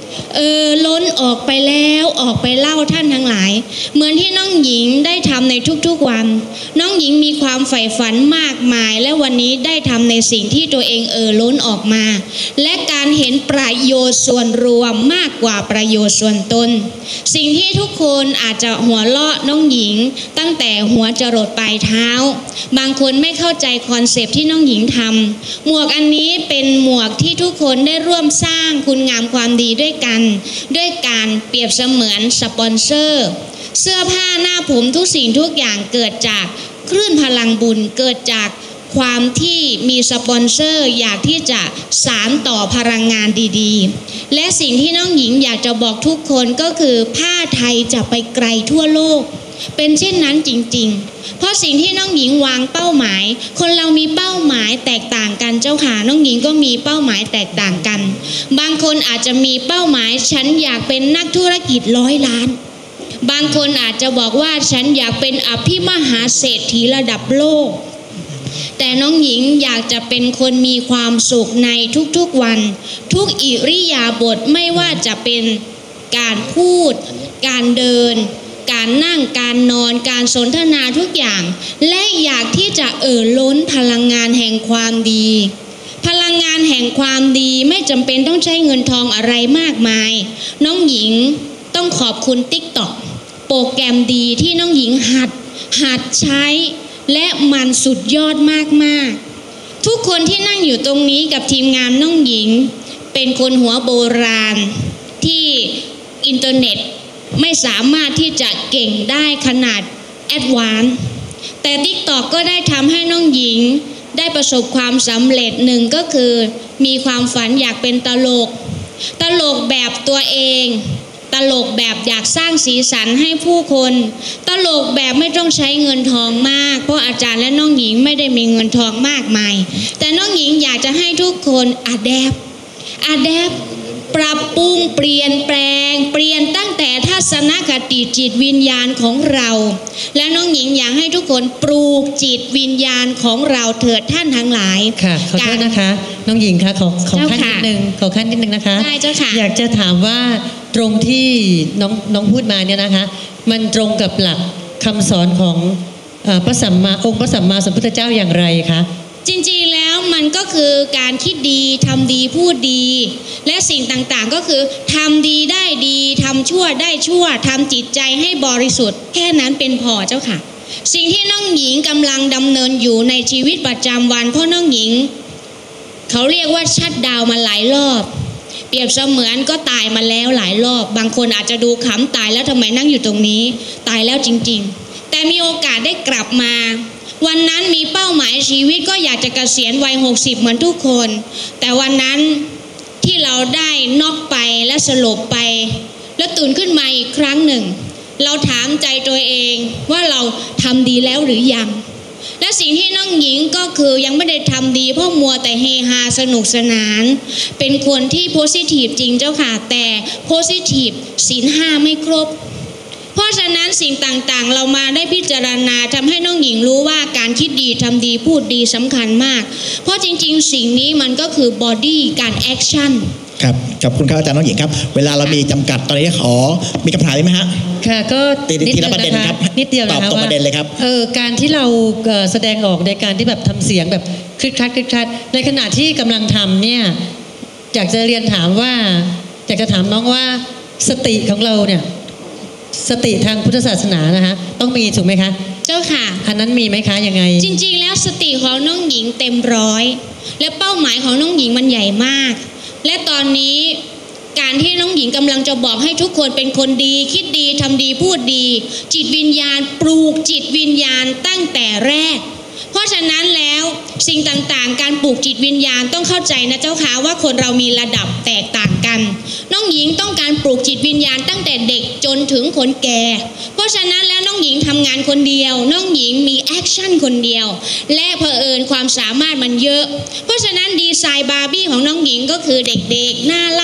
ล้นออกไปแล้วออกไปเล่าท่านทั้งหลายเหมือนที่น้องหญิงได้ทำในทุกๆวันน้องหญิงมีความใฝ่ฝันมากมายและวันนี้ได้ทำในสิ่งที่ตัวเองล้นออกมาและการเห็นประโยชน์ส่วนรวมมากกว่าประโยชน์ส่วนตนสิ่งที่ทุกคนอาจจะหัวเราะน้องหญิงตั้งแต่หัวจรดปลายเท้าบางคนไม่เข้าใจคอนเซปต์ที่น้องหญิงทำหมวกอันนี้เป็นหมวกที่ทุกคนได้ร่วมสร้างคุณงามความดีด้วยกันด้วยการเปรียบเสมือนสปอนเซอร์เสื้อผ้าหน้าผมทุกสิ่งทุกอย่างเกิดจากคลื่นพลังบุญเกิดจากความที่มีสปอนเซอร์อยากที่จะสานต่อพลังงานดีๆและสิ่งที่น้องหญิงอยากจะบอกทุกคนก็คือผ้าไทยจะไปไกลทั่วโลกเป็นเช่นนั้นจริงๆเพราะสิ่งที่น้องหญิงวางเป้าหมายคนเรามีเป้าหมายแตกต่างกันเจ้าค่ะน้องหญิงก็มีเป้าหมายแตกต่างกันบางคนอาจจะมีเป้าหมายฉันอยากเป็นนักธุรกิจ100 ล้านบางคนอาจจะบอกว่าฉันอยากเป็นอภิมหาเศรษฐีระดับโลกแต่น้องหญิงอยากจะเป็นคนมีความสุขในทุกๆวันทุกอิริยาบถไม่ว่าจะเป็นการพูดการเดินการนั่งการนอนการสนทนาทุกอย่างและอยากที่จะล้นพลังงานแห่งความดีพลังงานแห่งความดีไม่จำเป็นต้องใช้เงินทองอะไรมากมายน้องหญิงต้องขอบคุณ TikTok โปรแกรมดีที่น้องหญิงหัดใช้และมันสุดยอดมากๆทุกคนที่นั่งอยู่ตรงนี้กับทีมงานน้องหญิงเป็นคนหัวโบราณที่อินเทอร์เน็ตไม่สามารถที่จะเก่งได้ขนาดแอดวานซ์แต่ TikTok ก็ได้ทำให้น้องหญิงได้ประสบความสำเร็จหนึ่งก็คือมีความฝันอยากเป็นตลกแบบตัวเองตลกแบบอยากสร้างสีสันให้ผู้คนตลกแบบไม่ต้องใช้เงินทองมากเพราะอาจารย์และน้องหญิงไม่ได้มีเงินทองมากมายแต่น้องหญิงอยากจะให้ทุกคนอะแดปปรับปรุงเปลี่ยนแปลงเปลี่ยนตั้งแต่ทัศนคติจิตวิญญาณของเราและน้องหญิงอยากให้ทุกคนปลูกจิตวิญญาณของเราเถิดท่านทั้งหลายค่ะขอโทษนะคะน้องหญิงคะขอขั้นนิดนึงนะคะได้เจ้าค่ะอยากจะถามว่าตรงที่น้องพูดมาเนี่ยนะคะมันตรงกับหลักคำสอนขององค์พระสัมมาสัมพุทธเจ้าอย่างไรคะจริงๆแล้วมันก็คือการคิดดีทำดีพูดดีและสิ่งต่างๆก็คือทำดีได้ดีทำชั่วได้ชั่วทำจิตใจให้บริสุทธิ์แค่นั้นเป็นพอเจ้าค่ะสิ่งที่น้องหญิงกำลังดำเนินอยู่ในชีวิตประจำวันเพราะน้องหญิงเขาเรียกว่าชัตดาวน์มาหลายรอบเปรียบเสมือนก็ตายมาแล้วหลายรอบบางคนอาจจะดูขำตายแล้วทำไมนั่งอยู่ตรงนี้ตายแล้วจริงๆแต่มีโอกาสได้กลับมาวันนั้นมีเป้าหมายชีวิตก็อยากจะเกษียณวัย60เหมือนทุกคนแต่วันนั้นที่เราได้น็อกไปและสลบไปแล้วตื่นขึ้นมาอีกครั้งหนึ่งเราถามใจตัวเองว่าเราทำดีแล้วหรือยังและสิ่งที่น้องหญิงก็คือยังไม่ได้ทำดีเพราะมัวแต่เฮฮาสนุกสนานเป็นคนที่โพสิทีฟจริงเจ้าค่ะแต่โพสิทีฟศีล5ไม่ครบเพราะฉะนั้นสิ่งต่างๆเรามาได้พิจารณาทำให้น้องหญิงรู้ว่าการคิดดีทำดีพูดดีสำคัญมากเพราะจริงๆสิ่งนี้มันก็คือบอดี้การแอคชั่นครับขอบคุณครับอาจารย์น้องหญิงครับเวลาเรามีจำกัดตอนนี้ขอมีคำถามไหมฮะค่ะก็ทีละประเด็นครับนิดเดียวนะคะตอบตรงประเด็นเลยครับการที่เราแสดงออกในการที่แบบทำเสียงแบบคลิกคลัดในขณะที่กำลังทำเนี่ยอยากจะเรียนถามว่าอยากจะถามน้องว่าสติของเราเนี่ยสติทางพุทธศาสนานะคะต้องมีถูกไหมคะเจ้าค่ะอันนั้นมีไหมคะยังไงจริงๆแล้วสติของน้องหญิงเต็มร้อยและเป้าหมายของน้องหญิงมันใหญ่มากและตอนนี้การที่น้องหญิงกำลังจะบอกให้ทุกคนเป็นคนดีคิดดีทำดีพูดดีจิตวิญญาณปลูกจิตวิญญาณตั้งแต่แรกเพราะฉะนั้นแล้วสิ่งต่างๆการปลูกจิตวิญญาณต้องเข้าใจนะเจ้าค่ะว่าคนเรามีระดับแตกต่างกันน้องหญิงต้องการปลูกจิตวิญญาณตั้งแต่เด็กจนถึงคนแก่เพราะฉะนั้นแล้วน้องหญิงทำงานคนเดียวน้องหญิงมีแอคชั่นคนเดียวและเผอิญความสามารถมันเยอะเพราะฉะนั้นดีไซน์บาร์บี้ของน้องหญิงก็คือเด็กๆน่ารัก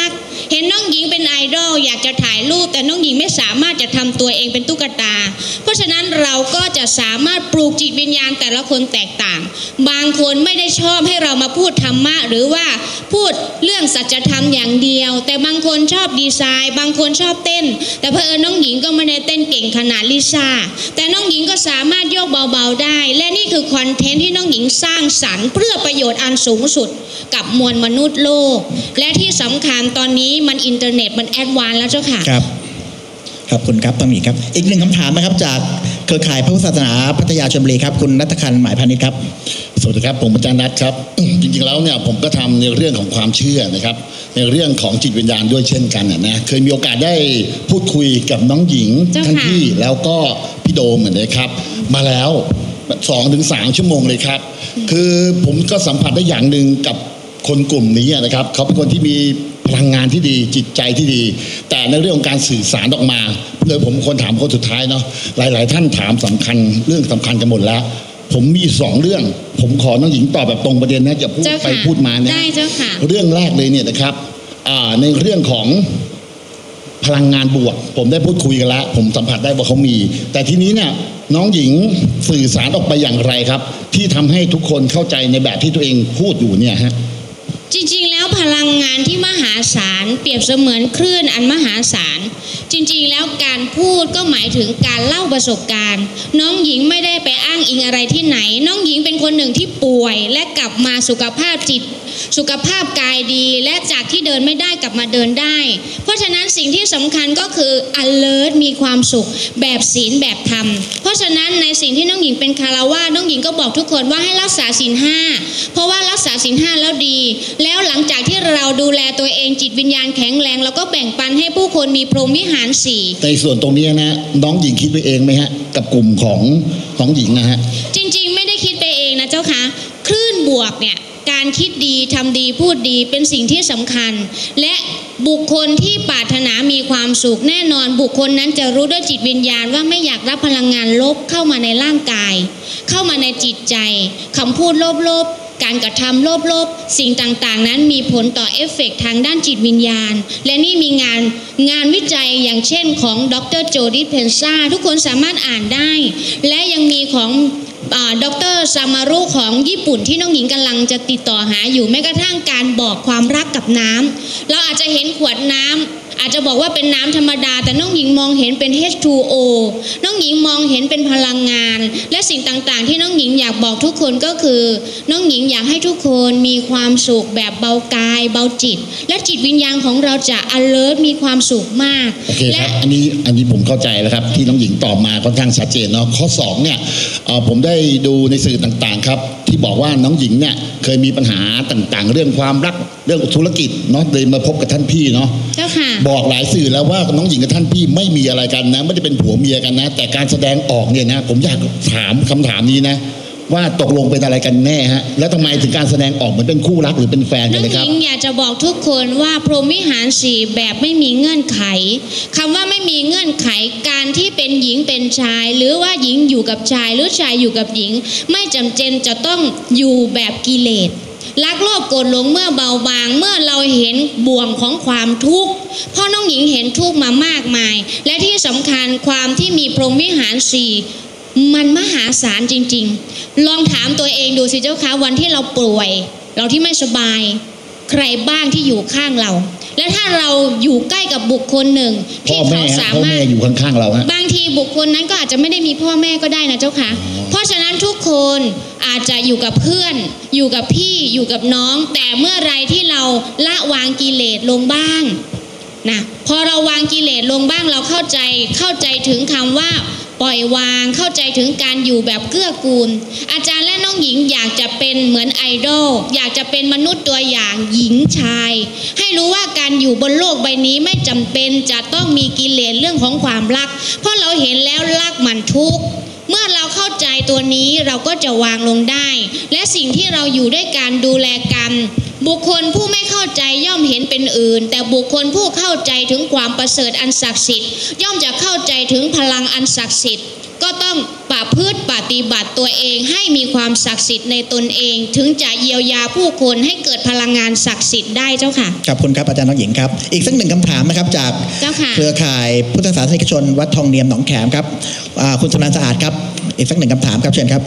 เห็นน้องหญิงเป็นไอดอลอยากจะถ่ายรูปแต่น้องหญิงไม่สามารถจะทำตัวเองเป็นตุ๊กตาเพราะฉะนั้นเราก็จะสามารถปลูกจิตวิญญาณแต่ละคนแตกต่างบางคนไม่ได้ชอบให้เรามาพูดธรรมะหรือว่าพูดเรื่องสัจธรรมอย่างเดียวแต่บางคนชอบดีไซน์บางคนชอบเต้นแต่เผอิญน้องหญิงก็ไม่ได้เต้นเก่งขนาดลิซ่าแต่น้องหญิงก็สามารถโยกเบาๆได้และนี่คือคอนเทนต์ที่น้องหญิงสร้างสรรค์เพื่อประโยชน์อันสูงสุดกับมวลมนุษย์โลกและที่สำคัญตอนนี้มันอินเทอร์เน็ตมันแอดวานซ์แล้วเจ้าค่ะครับขอบคุณครับต้องมีครับอีกหนึ่งคำถามนะครับจากเครือข่ายพระพุทธศาสนาพัทยาชลบุรีครับคุณณัฐคันต์หมายพานิชครับสวัสดีครับผมอาจารย์นัทครับ จริงๆแล้วเนี่ยผมก็ทำในเรื่องของความเชื่อนะครับในเรื่องของจิตวิญญาณด้วยเช่นกันนะเคยมีโอกาสได้พูดคุยกับน้องหญิงท่านพี่แล้วก็พี่โดมนะครับมาแล้ว 2-3 ชั่วโมงเลยครับคือผมก็สัมผัสได้อย่างหนึ่งกับคนกลุ่มนี้นะครับเขาเป็นคนที่มีพลังงานที่ดีจิตใจที่ดีแต่ในเรื่องของการสื่อสารออกมาเลยผมคนถามคนสุดท้ายเนาะหลายๆท่านถามสำคัญเรื่องสำคัญกันหมดแล้วผมมี2เรื่องผมขอน้องหญิงตอบแบบตรงประเด็นนะอย่าพูดไปพูดมานะได้เจ้าค่ะเรื่องแรกเลยเนี่ยนะครับในเรื่องของพลังงานบวกผมได้พูดคุยกันแล้วผมสัมผัสได้ว่าเขามีแต่ทีนี้เนี่ยน้องหญิงสื่อสารออกไปอย่างไรครับที่ทำให้ทุกคนเข้าใจในแบบที่ตัวเองพูดอยู่เนี่ยฮะจริงๆแล้วพลังงานที่มหาศาลเปรียบเสมือนคลื่นอันมหาศาลจริงๆแล้วการพูดก็หมายถึงการเล่าประสบการณ์น้องหญิงไม่ได้ไปอ้างอิงอะไรที่ไหนน้องหญิงเป็นคนหนึ่งที่ป่วยและกลับมาสุขภาพจิตสุขภาพกายดีและจากที่เดินไม่ได้กลับมาเดินได้เพราะฉะนั้นสิ่งที่สำคัญก็คือ alert มีความสุขแบบศีลแบบธรรมเพราะฉะนั้นในสิ่งที่น้องหญิงเป็นคารวะน้องหญิงก็บอกทุกคนว่าให้รักษาศีล 5เพราะว่ารักษาศีล 5แล้วดีแล้วหลังจากที่เราดูแลตัวเองจิตวิญญาณแข็งแรงแล้วก็แบ่งปันให้ผู้คนมีพรหมวิหาร 4 ในส่วนตรงนี้นะน้องหญิงคิดไปเองไหมฮะกับกลุ่มของหญิงนะฮะจริงๆไม่ได้คิดไปเองนะเจ้าค่ะคลื่นบวกเนี่ยการคิดดีทำดีพูดดีเป็นสิ่งที่สำคัญและบุคคลที่ปรารถนามีความสุขแน่นอนบุคคลนั้นจะรู้ด้วยจิตวิญญาณว่าไม่อยากรับพลังงานลบเข้ามาในร่างกายเข้ามาในจิตใจคำพูดลบๆการกระทำลบๆสิ่งต่างๆนั้นมีผลต่อเอฟเฟกต์ทางด้านจิตวิญญาณและนี่มีงานวิจัยอย่างเช่นของดร.โจดิสเพนซ่าทุกคนสามารถอ่านได้และยังมีของดร.ซามารุของญี่ปุ่นที่น้องหญิงกำลังจะติดต่อหาอยู่แม้กระทั่งการบอกความรักกับน้ำเราอาจจะเห็นขวดน้ำอาจจะบอกว่าเป็นน้ำธรรมดาแต่น้องหญิงมองเห็นเป็น H2O น้องหญิงมองเห็นเป็นพลังงานและสิ่งต่างๆที่น้องหญิงอยากบอกทุกคนก็คือน้องหญิงอยากให้ทุกคนมีความสุขแบบเบากายเบาจิตและจิตวิญญาณของเราจะ alert มีความสุขมากโอเคครับอันนี้ผมเข้าใจแล้วครับที่น้องหญิงตอบมาค่อนข้างชัดเจนเนาะข้อ2เนี่ยผมได้ดูในสื่อต่างๆครับที่บอกว่าน้องหญิงเนี่ยเคยมีปัญหาต่างๆเรื่องความรักเรื่องธุรกิจเนาะเลยมาพบกับท่านพี่เนาะเจ้าค่ะบอกหลายสื่อแล้วว่าน้องหญิงกับท่านพี่ไม่มีอะไรกันนะไม่ได้เป็นผัวเมียกันนะแต่การแสดงออกเนี่ยนะผมอยากถามคำถามนี้นะว่าตกลงเป็นอะไรกันแน่ฮะแล้วทำไมถึงการแสดงออกเหมือนเป็นคู่รักหรือเป็นแฟนกันเลยครับน้องหญิงอยากจะบอกทุกคนว่าพรหมวิหาร 4แบบไม่มีเงื่อนไขคำว่าไม่มีเงื่อนไขการที่เป็นหญิงเป็นชายหรือว่าหญิงอยู่กับชายหรือชายอยู่กับหญิงไม่จำเป็นจะต้องอยู่แบบกิเลสรักโลภโกรธหลงเมื่อเบาบางเมื่อเราเห็นบ่วงของความทุกข์เพราะน้องหญิงเห็นทุกข์มามากมายและที่สำคัญความที่มีพรหมวิหาร 4มันมหาศาลจริงๆลองถามตัวเองดูสิเจ้าคะวันที่เราป่วยเราที่ไม่สบายใครบ้างที่อยู่ข้างเราและถ้าเราอยู่ใกล้กับบุคคลหนึ่งที่เขาสามารถอยู่ข้างๆเราบางทีบุคคลนั้นก็อาจจะไม่ได้มีพ่อแม่ก็ได้นะเจ้าค่ะเพราะฉะนั้นทุกคนอาจจะอยู่กับเพื่อนอยู่กับพี่อยู่กับน้องแต่เมื่อไรที่เราละวางกิเลสลงบ้างนะพอเราวางกิเลสลงบ้างเราเข้าใจถึงคำว่าปล่อยวางเข้าใจถึงการอยู่แบบเกื้อกูลอาจารย์และน้องหญิงอยากจะเป็นเหมือนไอดอลอยากจะเป็นมนุษย์ตัวอย่างหญิงชายให้รู้ว่าการอยู่บนโลกใบนี้ไม่จำเป็นจะต้องมีกิเลสเรื่องของความรักเพราะเราเห็นแล้วรักมันทุกข์เมื่อเราเข้าใจตัวนี้เราก็จะวางลงได้และสิ่งที่เราอยู่ด้วยการดูแลกันบุคคลผู้ไม่เข้าใจย่อมเห็นเป็นอื่นแต่บุคคลผู้เข้าใจถึงความประเสริฐอันศักดิ์สิทธิ์ย่อมจะเข้าใจถึงพลังอันศักดิ์สิทธิ์ก็ก็ต้องประพฤติปฏิบัติตัวเองให้มีความศักดิ์สิทธิ์ในตนเองถึงจะเยียวยาผู้คนให้เกิดพลังงานศักดิ์สิทธิ์ได้เจ้าค่ะขอบคุณครับอาจารย์น้องหญิงครับอีกสักหนึ่งคำถามนะครับจากเครือข่ายพุทธศาสนิกชนวัดทองเนียมหนองแขมครับคุณสุนันท์สะอาดครับอีกสักหนึ่งคำถามครับเชิญครับ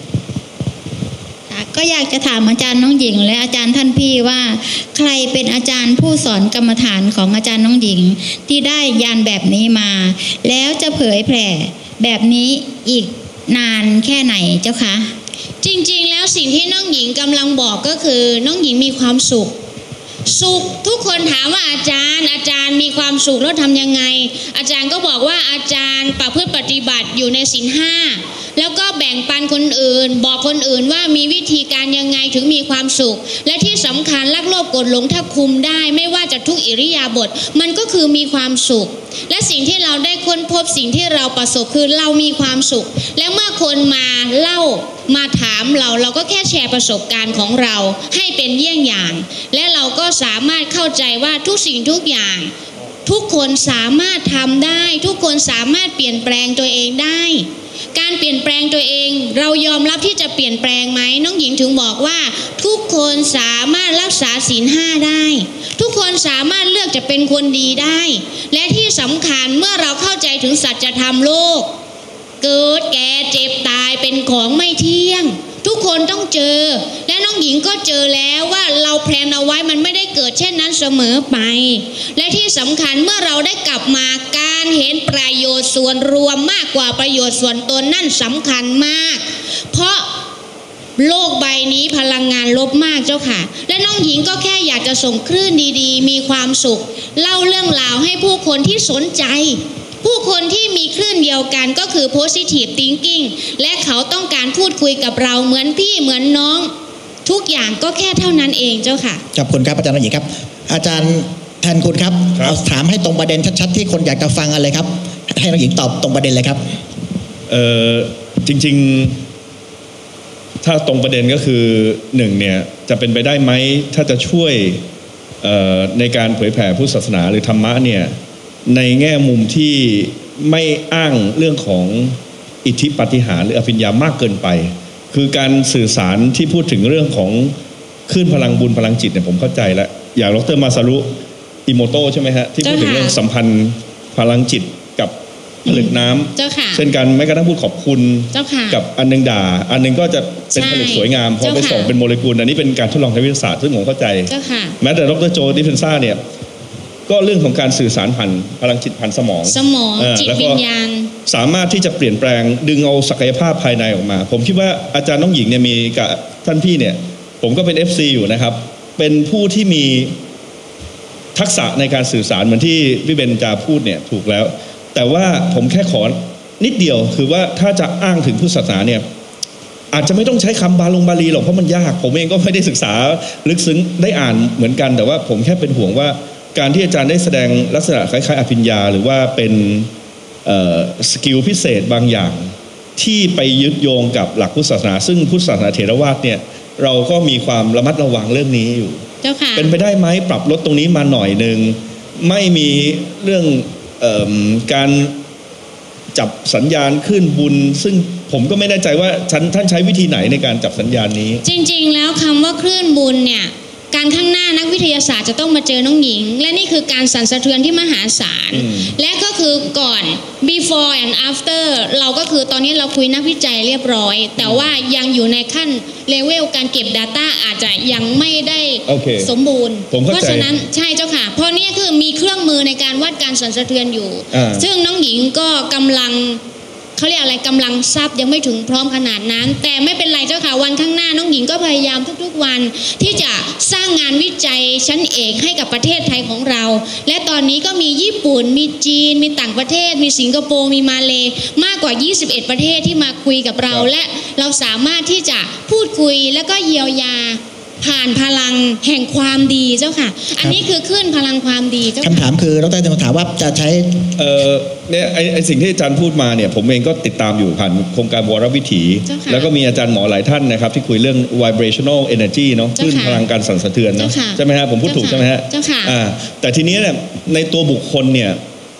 ก็อยากจะถามอาจารย์น้องหญิงและอาจารย์ท่านพี่ว่าใครเป็นอาจารย์ผู้สอนกรรมฐานของอาจารย์น้องหญิงที่ได้ญาณแบบนี้มาแล้วจะเผยแผ่แบบนี้อีกนานแค่ไหนเจ้าคะจริงๆแล้วสิ่งที่น้องหญิงกำลังบอกก็คือน้องหญิงมีความสุขทุกคนถามว่าอาจารย์มีความสุขแล้วทำยังไงอาจารย์ก็บอกว่าอาจารย์ประพฤติปฏิบัติอยู่ในศีล 5แล้วก็แบ่งปันคนอื่นบอกคนอื่นว่ามีวิธีการยังไงถึงมีความสุขและที่สำคัญรักโลภโกรธหลงถ้าคุมได้ไม่ว่าจะทุกอิริยาบถมันก็คือมีความสุขและสิ่งที่เราได้ค้นพบสิ่งที่เราประสบคือเรามีความสุขและเมื่อคนมาเล่ามาถามเราก็แค่แชร์ประสบการณ์ของเราให้เป็นเยี่ยงอย่างและเราก็สามารถเข้าใจว่าทุกสิ่งทุกอย่างทุกคนสามารถทำได้ทุกคนสามารถเปลี่ยนแปลงตัวเองได้การเปลี่ยนแปลงตัวเองเรายอมรับที่จะเปลี่ยนแปลงไหมน้องหญิงถึงบอกว่าทุกคนสามารถรักษาศีล 5ได้ทุกคนสามารถเลือกจะเป็นคนดีได้และที่สำคัญเมื่อเราเข้าใจถึงสัจธรรมโลกเกิดแก่เจ็บตายเป็นของไม่เที่ยงทุกคนต้องเจอและน้องหญิงก็เจอแล้วว่าเราแพลนเอาไว้มันไม่ได้เกิดเช่นนั้นเสมอไปและที่สำคัญเมื่อเราได้กลับมาการเห็นประโยชน์ส่วนรวมมากกว่าประโยชน์ส่วนตนนั่นสำคัญมากเพราะโลกใบนี้พลังงานลบมากเจ้าค่ะและน้องหญิงก็แค่อยากจะส่งคลื่นดีๆมีความสุขเล่าเรื่องราวให้ผู้คนที่สนใจผู้คนที่มีคลื่นเดียวกันก็คือ positive thinking และเขาต้องการพูดคุยกับเราเหมือนพี่เหมือนน้องทุกอย่างก็แค่เท่านั้นเองเจ้าค่ะขอบคุณครับอาจารย์น้องหญิงครับอาจารย์แทนคุณครับเอาถามให้ตรงประเด็นชัดๆที่คนอยากจะฟังอะไรครับให้น้องหญิงตอบตรงประเด็นเลยครับจริงๆถ้าตรงประเด็นก็คือ1เนี่ยจะเป็นไปได้ไหมถ้าจะช่วยในการเผยแผ่พุทธศาสนาหรือธรรมะเนี่ยในแง่มุมที่ไม่อ้างเรื่องของอิทธิปาฏิหาริย์หรืออภิญญามากเกินไปคือการสื่อสารที่พูดถึงเรื่องของคลื่นพลังบุญพลังจิตเนี่ยผมเข้าใจแล้วอย่างดร.มาซารุอิโมโตะใช่ไหมฮะที่พูดถึงเรื่องสัมพันธ์พลังจิตกับผลึกน้ำเช่นกันแม้กระทั่งพูดขอบคุณกับอันนึงด่าอันนึงก็จะเป็นผลึกสวยงามพอไปส่งเป็นโมเลกุลอันนี้เป็นการทดลองทางวิทยาศาสตร์ซึ่งผมเข้าใจแม้แต่ดร.โจดิเพนซ่าเนี่ยก็เรื่องของการสื่อสารผ่านพลังจิตผ่านสมองจิตวิญญาณสามารถที่จะเปลี่ยนแปลงดึงเอาศักยภาพภายในออกมาผมคิดว่าอาจารย์น้องหญิงเนี่ยมีกับท่านพี่เนี่ยผมก็เป็น FC อยู่นะครับเป็นผู้ที่มีทักษะในการสื่อสารเหมือนที่พี่เบนจาพูดเนี่ยถูกแล้วแต่ว่าผมแค่ขอนิดเดียวคือว่าถ้าจะอ้างถึงพุทธศาสนาเนี่ยอาจจะไม่ต้องใช้คำบาลีหรอกเพราะมันยากผมเองก็ไม่ได้ศึกษาลึกซึ้งได้อ่านเหมือนกันแต่ว่าผมแค่เป็นห่วงว่าการที่อาจารย์ได้แสดงลักษณะคล้ายๆอภิญญาหรือว่าเป็นสกิลพิเศษบางอย่างที่ไปยึดโยงกับหลักพุทธศาสนาซึ่งพุทธศาสนาเถรวาทเนี่ยเราก็มีความระมัดระวังเรื่องนี้อยู่เป็นไปได้ไหมปรับลดตรงนี้มาหน่อยนึงไม่มีเรื่องการจับสัญญาณขึ้นบุญซึ่งผมก็ไม่แน่ใจว่าท่านใช้วิธีไหนในการจับสัญญาณนี้จริงๆแล้วคำว่าคลื่นบุญเนี่ยการข้างหน้านักวิทยาศาสตร์จะต้องมาเจอน้องหญิงและนี่คือการสั่นสะเทือนที่มหาศาลและก็คือก่อน before and after เราก็คือตอนนี้เราคุยนักวิจัยเรียบร้อยแต่ว่ายังอยู่ในขั้นเลเวลการเก็บ Data อาจจะยังไม่ได้สมบูรณ์เพราะฉะนั้นใช่เจ้าค่ะเพราะนี่คือมีเครื่องมือในการวัดการสั่นสะเทือนอยู่ซึ่งน้องหญิงก็กำลังเขาเรียกอะไรกำลังทรัพย์ยังไม่ถึงพร้อมขนาดนั้นแต่ไม่เป็นไรเจ้าค่ะวันข้างหน้าน้องหญิงก็พยายามทุกๆวันที่จะสร้างงานวิจัยชั้นเอกให้กับประเทศไทยของเราและตอนนี้ก็มีญี่ปุ่นมีจีนมีต่างประเทศมีสิงคโปร์มีมาเลมากกว่า21ประเทศที่มาคุยกับเราและเราสามารถที่จะพูดคุยแล้วก็เยียวยาผ่านพลังแห่งความดีเจ้าค่ะอันนี้คือขึ้นพลังความดีเจ้าค่ะคำถามคือดร.จะมาถามว่าจะใช้เนี่ยไอสิ่งที่อาจารย์พูดมาเนี่ยผมเองก็ติดตามอยู่ผ่านโครงการวรวิถีแล้วก็มีอาจารย์หมอหลายท่านนะครับที่คุยเรื่อง vibrational energy เนาะคลื่นพลังการสั่นสะเทือนเนาะใช่ไหมฮะผมพูดถูกใช่ไหมฮะเจ้าค่ะแต่ทีนี้เนี่ยในตัวบุคคลเนี่ย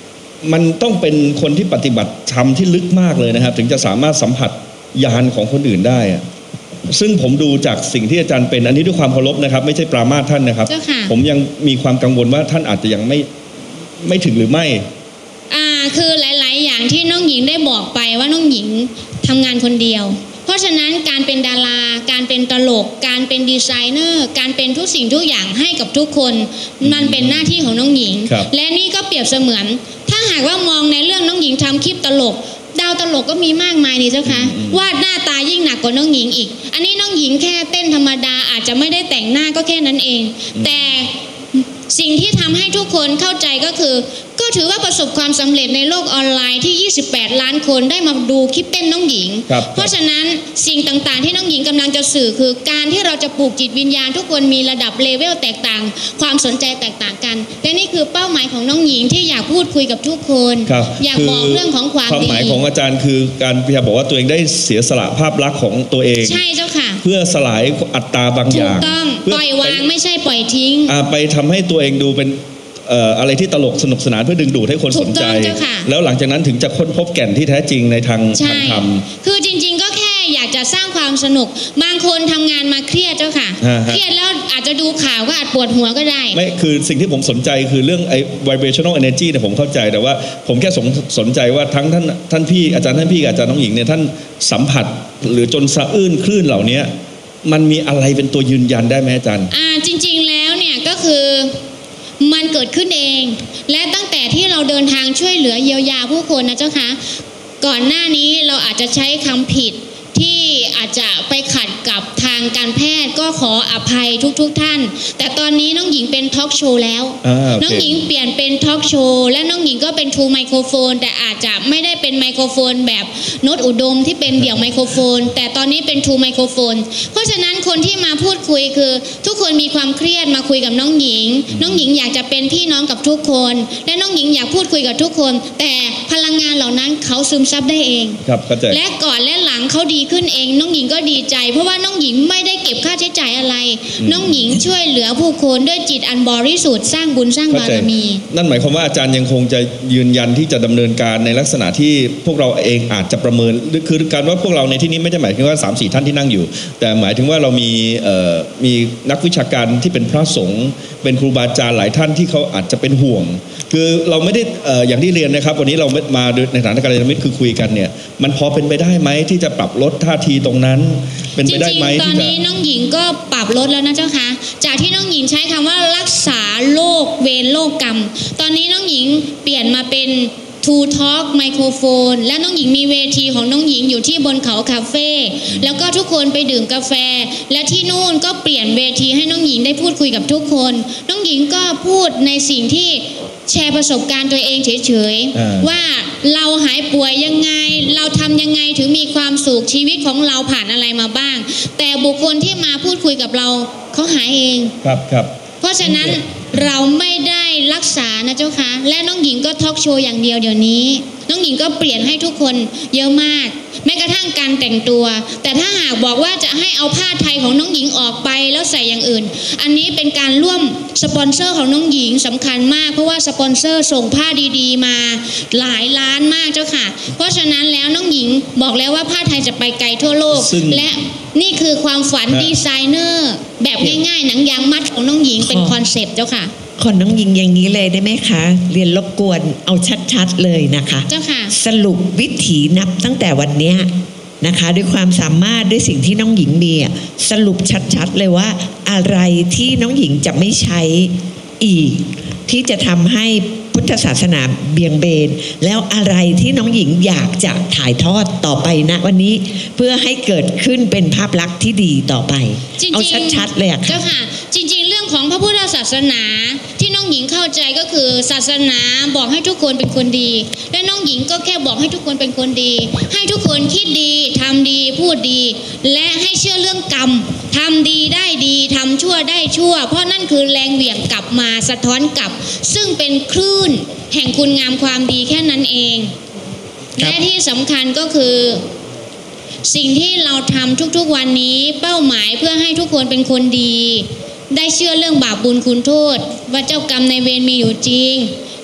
มันต้องเป็นคนที่ปฏิบัติธรรมที่ลึกมากเลยนะครับถึงจะสามารถสัมผัสญาณของคนอื่นได้ซึ่งผมดูจากสิ่งที่อาจารย์เป็นอันนี้ด้วยความเคารพนะครับไม่ใช่ปรามาสท่านนะครับผมยังมีความกังวลว่าท่านอาจจะยังไม่ถึงหรือไม่คือหลายๆอย่างที่น้องหญิงได้บอกไปว่าน้องหญิงทำงานคนเดียวเพราะฉะนั้นการเป็นดาราการเป็นตลกการเป็นดีไซเนอร์การเป็นทุกสิ่งทุกอย่างให้กับทุกคนมันเป็นหน้าที่ของน้องหญิงและนี่ก็เปรียบเสมือนถ้าหากว่ามองในเรื่องน้องหญิงทำคลิปตลกดาวตลกก็มีมากมายนี่เจ้าค่ะวาดหน้าตายิ่งหนักกว่าน้องหญิงอีกอันนี้น้องหญิงแค่เต้นธรรมดาอาจจะไม่ได้แต่งหน้าก็แค่นั้นเองแต่สิ่งที่ทำให้ทุกคนเข้าใจก็คือก็ถือว่าประสบความสำเร็จในโลกออนไลน์ที่28ล้านคนได้มาดูคลิปเต้นน้องหญิงเพราะฉะนั้นสิ่งต่างๆที่น้องหญิงกำลังจะสื่อคือการที่เราจะปลูกจิตวิญญาณทุกคนมีระดับเลเวลแตกต่างความสนใจแตกต่างกันและนี่คือเป้าหมายของน้องหญิงที่อยากพูดคุยกับทุกคนอยากบอกเรื่องของความดีความหมายของอาจารย์คือการพยายามบอกว่าตัวเองได้เสียสละภาพลักษณ์ของตัวเองใช่เจ้าค่ะเพื่อสลายอัตตาบางอย่างถูกต้องปล่อยวางไม่ใช่ปล่อยทิ้งไปทำให้ตัวเองดูเป็นอะไรที่ตลกสนุกสนานเพื่อดึงดูดให้คนสนใจแล้วหลังจากนั้นถึงจะค้นพบแก่นที่แท้จริงในทางธรรมคือจริงๆก็แค่อยากจะสร้างความสนุกบางคนทำงานมาเครียดเจ้าค่ะเครียดแล้วอาจจะดูข่าวก็อาจปวดหัวก็ได้ไม่คือสิ่งที่ผมสนใจคือเรื่องไอ้ vibrational energy เนี่ยผมเข้าใจแต่ว่าผมแค่สนใจว่าทั้งท่านพี่อาจารย์ท่านพี่กับอาจารย์น้องหญิงเนี่ยท่านสัมผัสหรือจนสะอื้นคลื่นเหล่านี้มันมีอะไรเป็นตัวยืนยันได้ไหมอาจารย์จริงๆแล้วเนี่ยก็คือมันเกิดขึ้นเองและตั้งแต่ที่เราเดินทางช่วยเหลือเยียวยาผู้คนนะเจ้าคะก่อนหน้านี้เราอาจจะใช้คำผิดที่อาจจะไปขัดกับทางการแพทย์ก็ขออภัยทุกท่านแต่ตอนนี้น้องหญิงเป็นทอล์กโชว์แล้วน้องหญิงเปลี่ยนเป็นทอล์กโชว์และน้องหญิงก็เป็นทูไมโครโฟนแต่อาจจะไม่ได้เป็นไมโครโฟนแบบโน้ตอุดมที่เป็นเดี่ยวไมโครโฟนแต่ตอนนี้เป็นทูไมโครโฟนเพราะฉะนั้นคนที่มาพูดคุยคือทุกคนมีความเครียดมาคุยกับน้องหญิงน้องหญิงอยากจะเป็นพี่น้องกับทุกคนและน้องหญิงอยากพูดคุยกับทุกคนแต่พลังงานเหล่านั้นเขาซึมซับได้เองและก่อนและหลังเขาดีขึ้นเองน้องหญิงก็ดีใจเพราะว่าน้องหญิงไม่ได้เก็บค่าใช้จ่ายอะไรน้องหญิงช่วยเหลือผู้คนด้วยจิตอันบริสุทธิ์สร้างบุญสร้างบารมีนั่นหมายความว่าอาจารย์ยังคงจะยืนยันที่จะดำเนินการในลักษณะที่พวกเราเองอาจจะประเมินคือการว่าพวกเราในที่นี้ไม่ได้หมายถึงว่า 3-4 ท่านที่นั่งอยู่แต่หมายถึงว่าเรามีนักวิชาการที่เป็นพระสงฆ์เป็นครูบาอาจารย์หลายท่านที่เขาอาจจะเป็นห่วงคือเราไม่ได้อย่างที่เรียนนะครับวันนี้เรามาในฐานะกัลยาณมิตรคือคุยกันเนี่ยมันพอเป็นไปได้ไหมที่จะปรับลดท่าทีตรงนั้นเป็นไปได้ไหมตอนนี้น้องหญิงก็ปรับลดแล้วนะเจ้าค่ะจากที่น้องหญิงใช้คำว่ารักษาโรคเวรโรคกรรมตอนนี้น้องหญิงเปลี่ยนมาเป็นทูทอล์กไมโครโฟนและน้องหญิงมีเวทีของน้องหญิงอยู่ที่บนเขาคาเฟ่แล้วก็ทุกคนไปดื่มกาแฟและที่นู่นก็เปลี่ยนเวทีให้น้องหญิงได้พูดคุยกับทุกคนน้องหญิงก็พูดในสิ่งที่แชร์ประสบการณ์ตัวเองเฉยๆว่าเราหายป่วยยังไงเราทำยังไงถึงมีความสุขชีวิตของเราผ่านอะไรมาบ้างแต่บุคคลที่มาพูดคุยกับเราเขาหายเองครับเพราะฉะนั้นเราไม่ได้รักษานะเจ้าค่ะและน้องหญิงก็ทอล์กโชว์อย่างเดียวเดี๋ยวนี้น้องหญิงก็เปลี่ยนให้ทุกคนเยอะมากแม้กระทั่งการแต่งตัวแต่ถ้าหากบอกว่าจะให้เอาผ้าไทยของน้องหญิงออกไปแล้วใส่อย่างอื่นอันนี้เป็นการร่วมสปอนเซอร์ของน้องหญิงสำคัญมากเพราะว่าสปอนเซอร์ส่งผ้าดีๆมาหลายล้านมากเจ้าค่ะเพราะฉะนั้นแล้วน้องหญิงบอกแล้วว่าผ้าไทยจะไปไกลทั่วโลกและนี่คือความฝันดีไซเนอร์แบบง่ายๆหนังยางมัดของน้องหญิงเป็นคอนเซปต์เจ้าค่ะขอน้องหญิงอย่างนี้เลยได้ไหมคะเรียนรบกวนเอาชัดๆเลยนะคะเจ้าค่ะสรุปวิถีนับตั้งแต่วันนี้นะคะด้วยความสามารถด้วยสิ่งที่น้องหญิงมีสรุปชัดๆเลยว่าอะไรที่น้องหญิงจะไม่ใช้อีกที่จะทำให้พุทธศาสนาเบี่ยงเบนแล้วอะไรที่น้องหญิงอยากจะถ่ายทอดต่อไปนะวันนี้เพื่อให้เกิดขึ้นเป็นภาพลักษณ์ที่ดีต่อไปเอาชัดๆเลยค่ะเจ้าค่ะจริงๆเรื่องของพระพุทธศาสนาที่น้องหญิงเข้าใจก็คือศาสนาบอกให้ทุกคนเป็นคนดีและน้องหญิงก็แค่บอกให้ทุกคนเป็นคนดีให้ทุกคนคิดดีทำดีพูดดีและให้เชื่อเรื่องกรรมทำดีได้ดีทำชั่วได้ชั่วเพราะนั่นคือแรงเหวี่ยงกลับมาสะท้อนกลับซึ่งเป็นคลื่นแห่งคุณงามความดีแค่นั้นเองและที่สำคัญก็คือสิ่งที่เราทำทุกๆวันนี้เป้าหมายเพื่อให้ทุกคนเป็นคนดีได้เชื่อเรื่องบาปบุญคุณโทษว่าเจ้ากรรมนายเวรมีอยู่จริง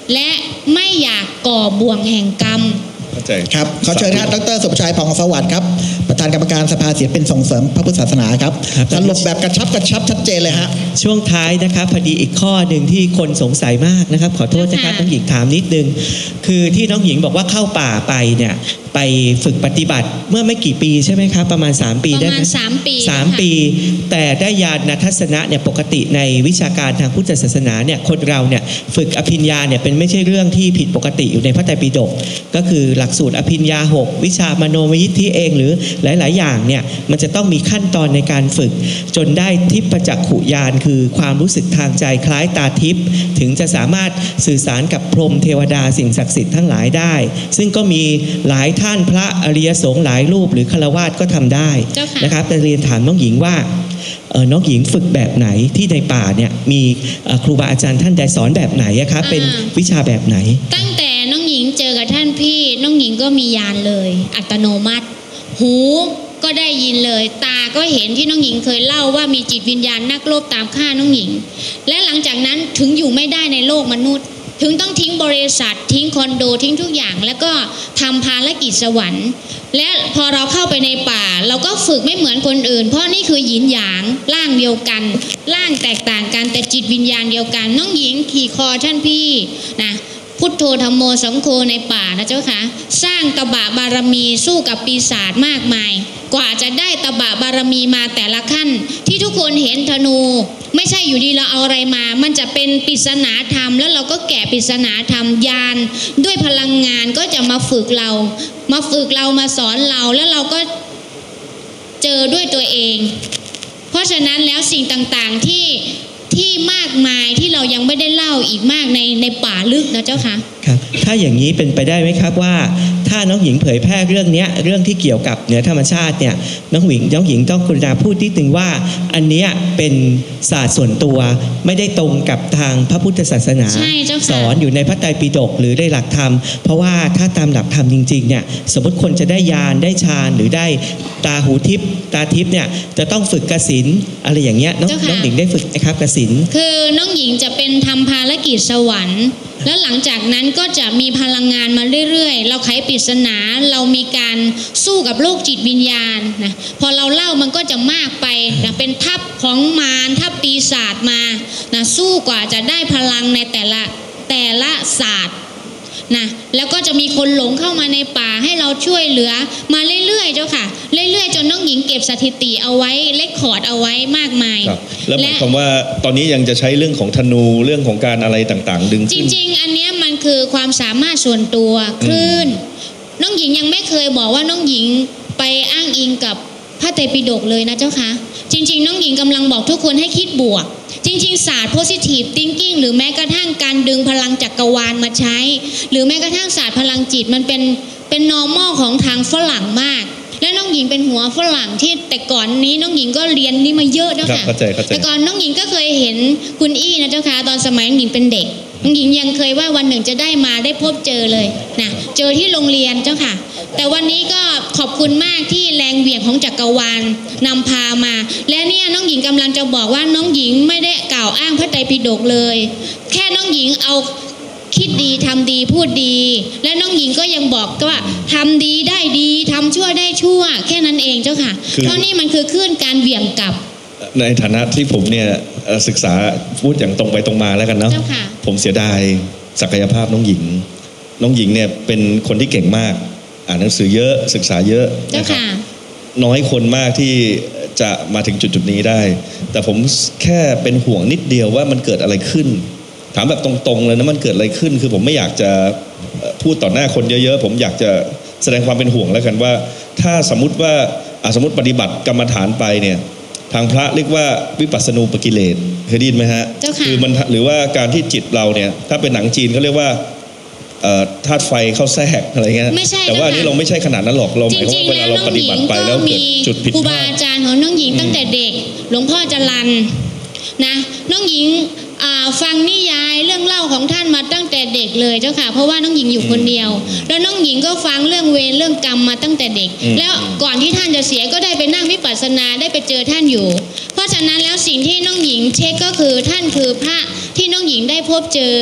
และไม่อยากก่อบ่วงแห่งกรรมเข้าใจครับขอเชิญท่านดร.สุภชัย ผ่องสวัสดิ์ครับประธานกรรมการสภาศิลปินส่งเสริมพระพุทธศาสนาครับสรุปแบบกระชับชัดเจนเลยฮะช่วงท้ายนะครับพอดีอีกข้อหนึ่งที่คนสงสัยมากนะครับขอโทษนะครับน้องหญิงถามนิดนึงคือที่น้องหญิงบอกว่าเข้าป่าไปเนี่ยไปฝึกปฏิบัติเมื่อไม่กี่ปีใช่ไหมครับประมาณ3 ปีได้ไหมประมาณ3 ปี 3 ปีแต่ได้ญาณทัศนะเนี่ยปกติในวิชาการทางพุทธศาสนาเนี่ยคนเราเนี่ยฝึกอภิญญาเนี่ยเป็นไม่ใช่เรื่องที่ผิดปกติอยู่ในพระไตรปิฎกก็คือหลักสูตรอภิญญา6วิชามโนมยิทธิเองหรือหลายๆอย่างเนี่ยมันจะต้องมีขั้นตอนในการฝึกจนได้ทิพจักขุญาณคือความรู้สึกทางใจคล้ายตาทิพย์ถึงจะสามารถสื่อสารกับพรหมเทวดาสิ่งศักดิ์สิทธิ์ทั้งหลายได้ซึ่งก็มีหลายท่านพระอริยสงฆ์หลายรูปหรือฆราวาสก็ทำได้นะครับแต่เรียนถามน้องหญิงว่าน้องหญิงฝึกแบบไหนที่ในป่าเนี่ยมีครูบาอาจารย์ท่านใดสอนแบบไหนครับเป็นวิชาแบบไหนตั้งแต่น้องหญิงเจอกับท่านพี่น้องหญิงก็มีญาณเลยอัตโนมัติหูก็ได้ยินเลยตาก็เห็นที่น้องหญิงเคยเล่าว่ามีจิตวิญญาณนักโลภตามฆ่าน้องหญิงและหลังจากนั้นถึงอยู่ไม่ได้ในโลกมนุษย์ถึงต้องทิ้งบริษัททิ้งคอนโดทิ้งทุกอย่างแล้วก็ทำภารกิจสวรรค์และพอเราเข้าไปในป่าเราก็ฝึกไม่เหมือนคนอื่นเพราะนี่คือหยินหยางร่างเดียวกันร่างแตกต่างกันแต่จิตวิญญาณเดียวกันน้องหญิงขี่คอท่านพี่นะพุทโธธัมโมสังโฆในป่านะเจ้าค่ะสร้างตบะบารมีสู้กับปีศาจมากมายกว่าจะได้ตบะบารมีมาแต่ละขั้นที่ทุกคนเห็นธนูไม่ใช่อยู่ดีเราเอาอะไรมามันจะเป็นปริศนาธรรมแล้วเราก็แกะปริศนาธรรมญาณด้วยพลังงานก็จะมาฝึกเรามาสอนเราแล้วเราก็เจอด้วยตัวเองเพราะฉะนั้นแล้วสิ่งต่างๆที่มากมายที่เรายังไม่ได้เล่าอีกมากในป่าลึกนะเจ้าค่ะครับถ้าอย่างนี้เป็นไปได้ไหมครับว่าถ้าน้องหญิงเผยแพร่เรื่องนี้เรื่องที่เกี่ยวกับเหนือธรรมชาติเนี่ยน้องหญิงต้องกรุณาพูดนิดนึงว่าอันเนี้ยเป็นศาสตร์ส่วนตัวไม่ได้ตรงกับทางพระพุทธศาสนาสอนอยู่ในพระไตรปิฎกหรือได้หลักธรรมเพราะว่าถ้าตามหลักธรรมจริงๆเนี่ยสมมติคนจะได้ญาณได้ฌานหรือได้ตาหูทิพย์ตาทิพย์เนี่ยจะต้องฝึกกสิณอะไรอย่างเงี้ยน้องหญิงได้ฝึกไหมครับกสิณคือน้องหญิงจะเป็นทำภารกิจสวรรค์แล้วหลังจากนั้นก็จะมีพลังงานมาเรื่อยๆเราไขปริศนาเรามีการสู้กับโลกจิตวิญญาณนะพอเราเล่ามันก็จะมากไปนะเป็นทัพของมารทัพปีศาจมานะสู้กว่าจะได้พลังในแต่ละศาสตร์นะแล้วก็จะมีคนหลงเข้ามาในป่าให้เราช่วยเหลือมาเรื่อยๆเจ้าค่ะเรื่อยๆจนน้องหญิงเก็บสถิติเอาไว้เล็กคอร์ดเอาไว้มากมายแล้วหมายความว่าตอนนี้ยังจะใช้เรื่องของธนูเรื่องของการอะไรต่างๆดึงจริงๆอันนี้มันคือความสามารถส่วนตัวคลื่นน้องหญิงยังไม่เคยบอกว่าน้องหญิงไปอ้างอิงกับพระไตรปิฎกเลยนะเจ้าค่ะจริงๆน้องหญิงกำลังบอกทุกคนให้คิดบวกจริงๆศาสตร์ positive thinking หรือแม้กระทั่งการดึงพลังจักรวาลมาใช้หรือแม้กระทั่งศาสตร์พลังจิตมันเป็น normal ของทางฝรั่งมากและน้องหญิงเป็นหัวฝรั่งที่แต่ก่อนนี้น้องหญิงก็เรียนนี่มาเยอะนะค่ะแต่ก่อนน้องหญิงก็เคยเห็นคุณอี้นะเจ้าค่ะตอนสมัยน้องหญิงเป็นเด็กน้องหญิงยังเคยว่าวันหนึ่งจะได้พบเจอเลยนะเจอที่โรงเรียนเจ้าค่ะแต่วันนี้ก็ขอบคุณมากที่แรงเหวี่ยงของจักรวาลนำพามาและเนี่ยน้องหญิงกำลังจะบอกว่าน้องหญิงไม่ได้กล่าวอ้างพระไตรปิฎกเลยแค่น้องหญิงเอาคิดดีทำดีพูดดีและน้องหญิงก็ยังบอกว่าทำดีได้ดีทำชั่วได้ชั่วแค่นั้นเองเจ้าค่ะเพราะนี่มันคือคลื่นการเหวี่ยงกลับในฐานะที่ผมเนี่ยศึกษาพูดอย่างตรงไปตรงมาแล้วกันเนาะผมเสียดายศักยภาพน้องหญิงเนี่ยเป็นคนที่เก่งมากอ่านหนังสือเยอะศึกษาเยอะนะครับน้อยคนมากที่จะมาถึงจุดนี้ได้แต่ผมแค่เป็นห่วงนิดเดียวว่ามันเกิดอะไรขึ้นถามแบบตรงๆเลยนะมันเกิดอะไรขึ้นคือผมไม่อยากจะพูดต่อหน้าคนเยอะๆผมอยากจะแสดงความเป็นห่วงแล้วกันว่าถ้าสมมติปฏิบัติกรรมฐานไปเนี่ยทางพระเรียกว่าวิปัสสนูปกิเลสเคยได้ยินไหมฮะคือมันหรือว่าการที่จิตเราเนี่ยถ้าเป็นหนังจีนเขาเรียกว่าธาตุไฟเข้าแทรกอะไรเงี้ยแต่ว่านี่เราไม่ใช่ขนาดนั้นหรอกเราหมายความว่าเวลาเราปฏิบัติไปแล้วเกิดจุดผิดพลาดครูบาอาจารย์ของน้องหญิงตั้งแต่เด็กหลวงพ่อจรัญนะน้องหญิงฟังนิยายเรื่องเล่าของท่านมาตั้งแต่เด็กเลยเจ้าค่ะเพราะว่าน้องหญิงอยู่คนเดียวแล้วน้องหญิงก็ฟังเรื่องเวรเรื่องกรรมมาตั้งแต่เด็กแล้วก่อนที่ท่านจะเสียก็ได้ไปนั่งวิปัสสนาได้ไปเจอท่านอยู่เพราะฉะนั้นแล้วสิ่งที่น้องหญิงเช็คก็คือท่านคือพระที่น้องหญิงได้พบเจอ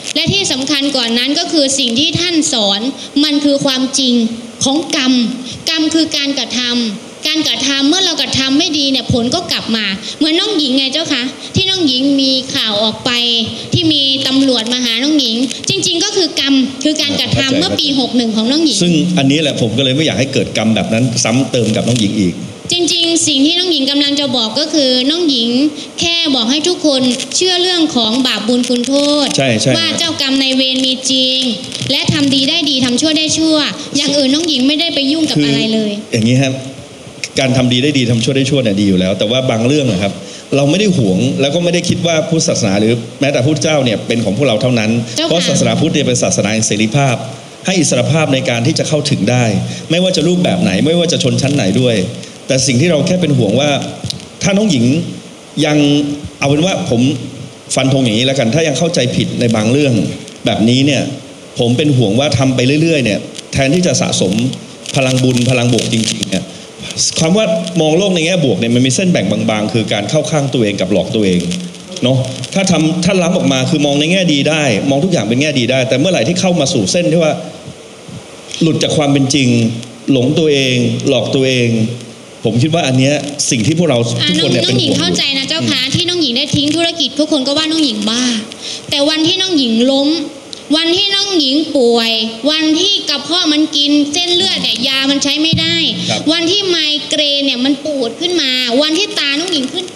และที่สำคัญกว่านั้นก็คือสิ่งที่ท่านสอนมันคือความจริงของกรรมคือการกระทำเมื่อเรากระทำไม่ดีเนี่ยผลก็กลับมาเหมือนน้องหญิงไงเจ้าคะที่น้องหญิงมีข่าวออกไปที่มีตำรวจมาหาน้องหญิงจริงๆก็คือกรรมคือการกระทำเมื่อปี61ของน้องหญิงซึ่งอันนี้แหละผมก็เลยไม่อยากให้เกิดกรรมแบบนั้นซ้ำเติมกับน้องหญิงอีกจริงๆสิ่งที่น้องหญิงกำลังจะบอกก็คือน้องหญิงแค่บอกให้ทุกคนเชื่อเรื่องของบาปบุญคุณโทษว่าเจ้ากรรมในเวรมีจริงและทำดีได้ดีทำชั่วได้ชั่วอย่างอื่นน้องหญิงไม่ได้ไปยุ่งกับอะไรเลยอย่างนี้ครับการทำดีได้ดีทำชั่วได้ชั่วเนี่ยดีอยู่แล้วแต่ว่าบางเรื่องนะครับเราไม่ได้หวงแล้วก็ไม่ได้คิดว่าพุทธศาสนาหรือแม้แต่พุทธเจ้าเนี่ยเป็นของพวกเราเท่านั้นเพราะศาสนาพุทธเนี่ยเป็นศาสนาแห่งเสรีภาพให้อิสรภาพในการที่จะเข้าถึงได้ไม่ว่าจะรูปแบบไหนไม่ว่าจะชนชั้นไหนด้วยแต่สิ่งที่เราแค่เป็นห่วงว่าถ้าน้องหญิงยังเอาเป็นว่าผมฟันธงอย่างนี้แล้วกันถ้ายังเข้าใจผิดในบางเรื่องแบบนี้เนี่ยผมเป็นห่วงว่าทำไปเรื่อยๆเนี่ยแทนที่จะสะสมพลังบุญพลังบวกจริงๆเนี่ยคำว่ามองโลกในแง่บวกเนี่ยมันมีเส้นแบ่งบางๆคือการเข้าข้างตัวเองกับหลอกตัวเองเนาะถ้าล้ำออกมาคือมองในแง่ดีได้มองทุกอย่างเป็นแง่ดีได้แต่เมื่อไหร่ที่เข้ามาสู่เส้นที่ว่าหลุดจากความเป็นจริงหลงตัวเองหลอกตัวเองผมคิดว่าอันเนี้ยสิ่งที่พวกเราทุกคนเนี่ยเป็นห่วงน้องหญิงเข้าใจนะเจ้าค่ะที่น้องหญิงได้ทิ้งธุรกิจทุกคนก็ว่าน้องหญิงบ้าแต่วันที่น้องหญิงล้มวันที่น้องหญิงป่วยวันที่กระเพาะมันกินเส้นเลือดเนี่ยยามันใช้ไม่ได้วันที่ไมเกรนเนี่ยมันปวดขึ้นมาวันที่ตาน้องหญิงขึ้น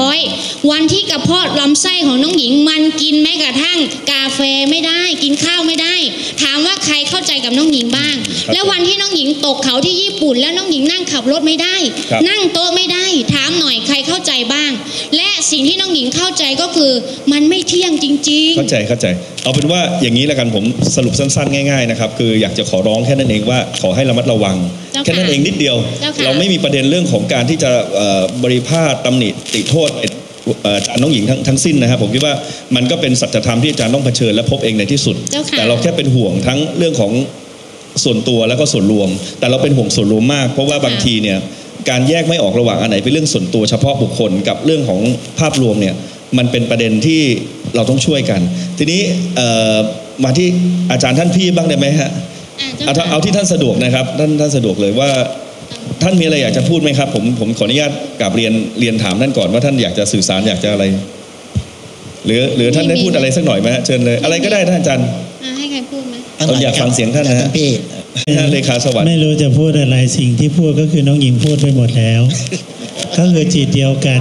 800วันที่กระเพาะลำไส้ของน้องหญิงมันกินแม้กระทั่งกาแฟไม่ได้กินข้าวไม่ได้ถามว่าใครเข้าใจกับน้องหญิงบ้างแล้ววันที่น้องหญิงตกเขาที่ญี่ปุ่นแล้วน้องหญิงนั่งขับรถไม่ได้นั่งโต๊ะไม่ได้ถามหน่อยใครเข้าใจบ้างและสิ่งที่น้องหญิงเข้าใจก็คือมันไม่เที่ยงจริงๆเข้าใจเอาเป็นว่าอย่างนี้แล้วกันผมสรุปสั้นๆง่ายๆนะครับคืออยากจะขอร้องแค่นั้นเองว่าขอให้ระมัดระวังแค่นั้นเองนิดเดียวเราไม่มีประเด็นเรื่องของการที่จะบริพาทตำหนิติโทษอาจารย์น้องหญิงทั้งสิ้นนะครับผมคิดว่ามันก็เป็นสัจธรรมที่อาจารย์ต้องเผชิญและพบเองในที่สุดแต่เราแค่เป็นห่วงทั้งเรื่องของส่วนตัวแล้วก็ส่วนรวมแต่เราเป็นห่วงส่วนรวมมากเพราะว่าบางทีเนี่ยการแยกไม่ออกระหว่างอันไหนเป็นเรื่องส่วนตัวเฉพาะบุคคลกับเรื่องของภาพรวมเนี่ยมันเป็นประเด็นที่เราต้องช่วยกันทีนี้มาที่อาจารย์ท่านพี่บ้างได้ไหมฮะเอาที่ท่านสะดวกนะครับท่านสะดวกเลยว่าท่านมีอะไรอยากจะพูดไหมครับผมขออนุญาตกราบเรียนถามท่านก่อนว่าท่านอยากจะสื่อสารอยากจะอะไรหรือท่านได้พูดอะไรสักหน่อยไหมฮะเชิญเลยอะไรก็ได้ท่านอาจารย์ให้ใครพูดไหมเราอยากฟังเสียงท่านนะพี่ท่านเลขาสวัสดิ์ไม่รู้จะพูดอะไรสิ่งที่พูดก็คือน้องหญิงพูดไปหมดแล้วก็คือจิตเดียวกัน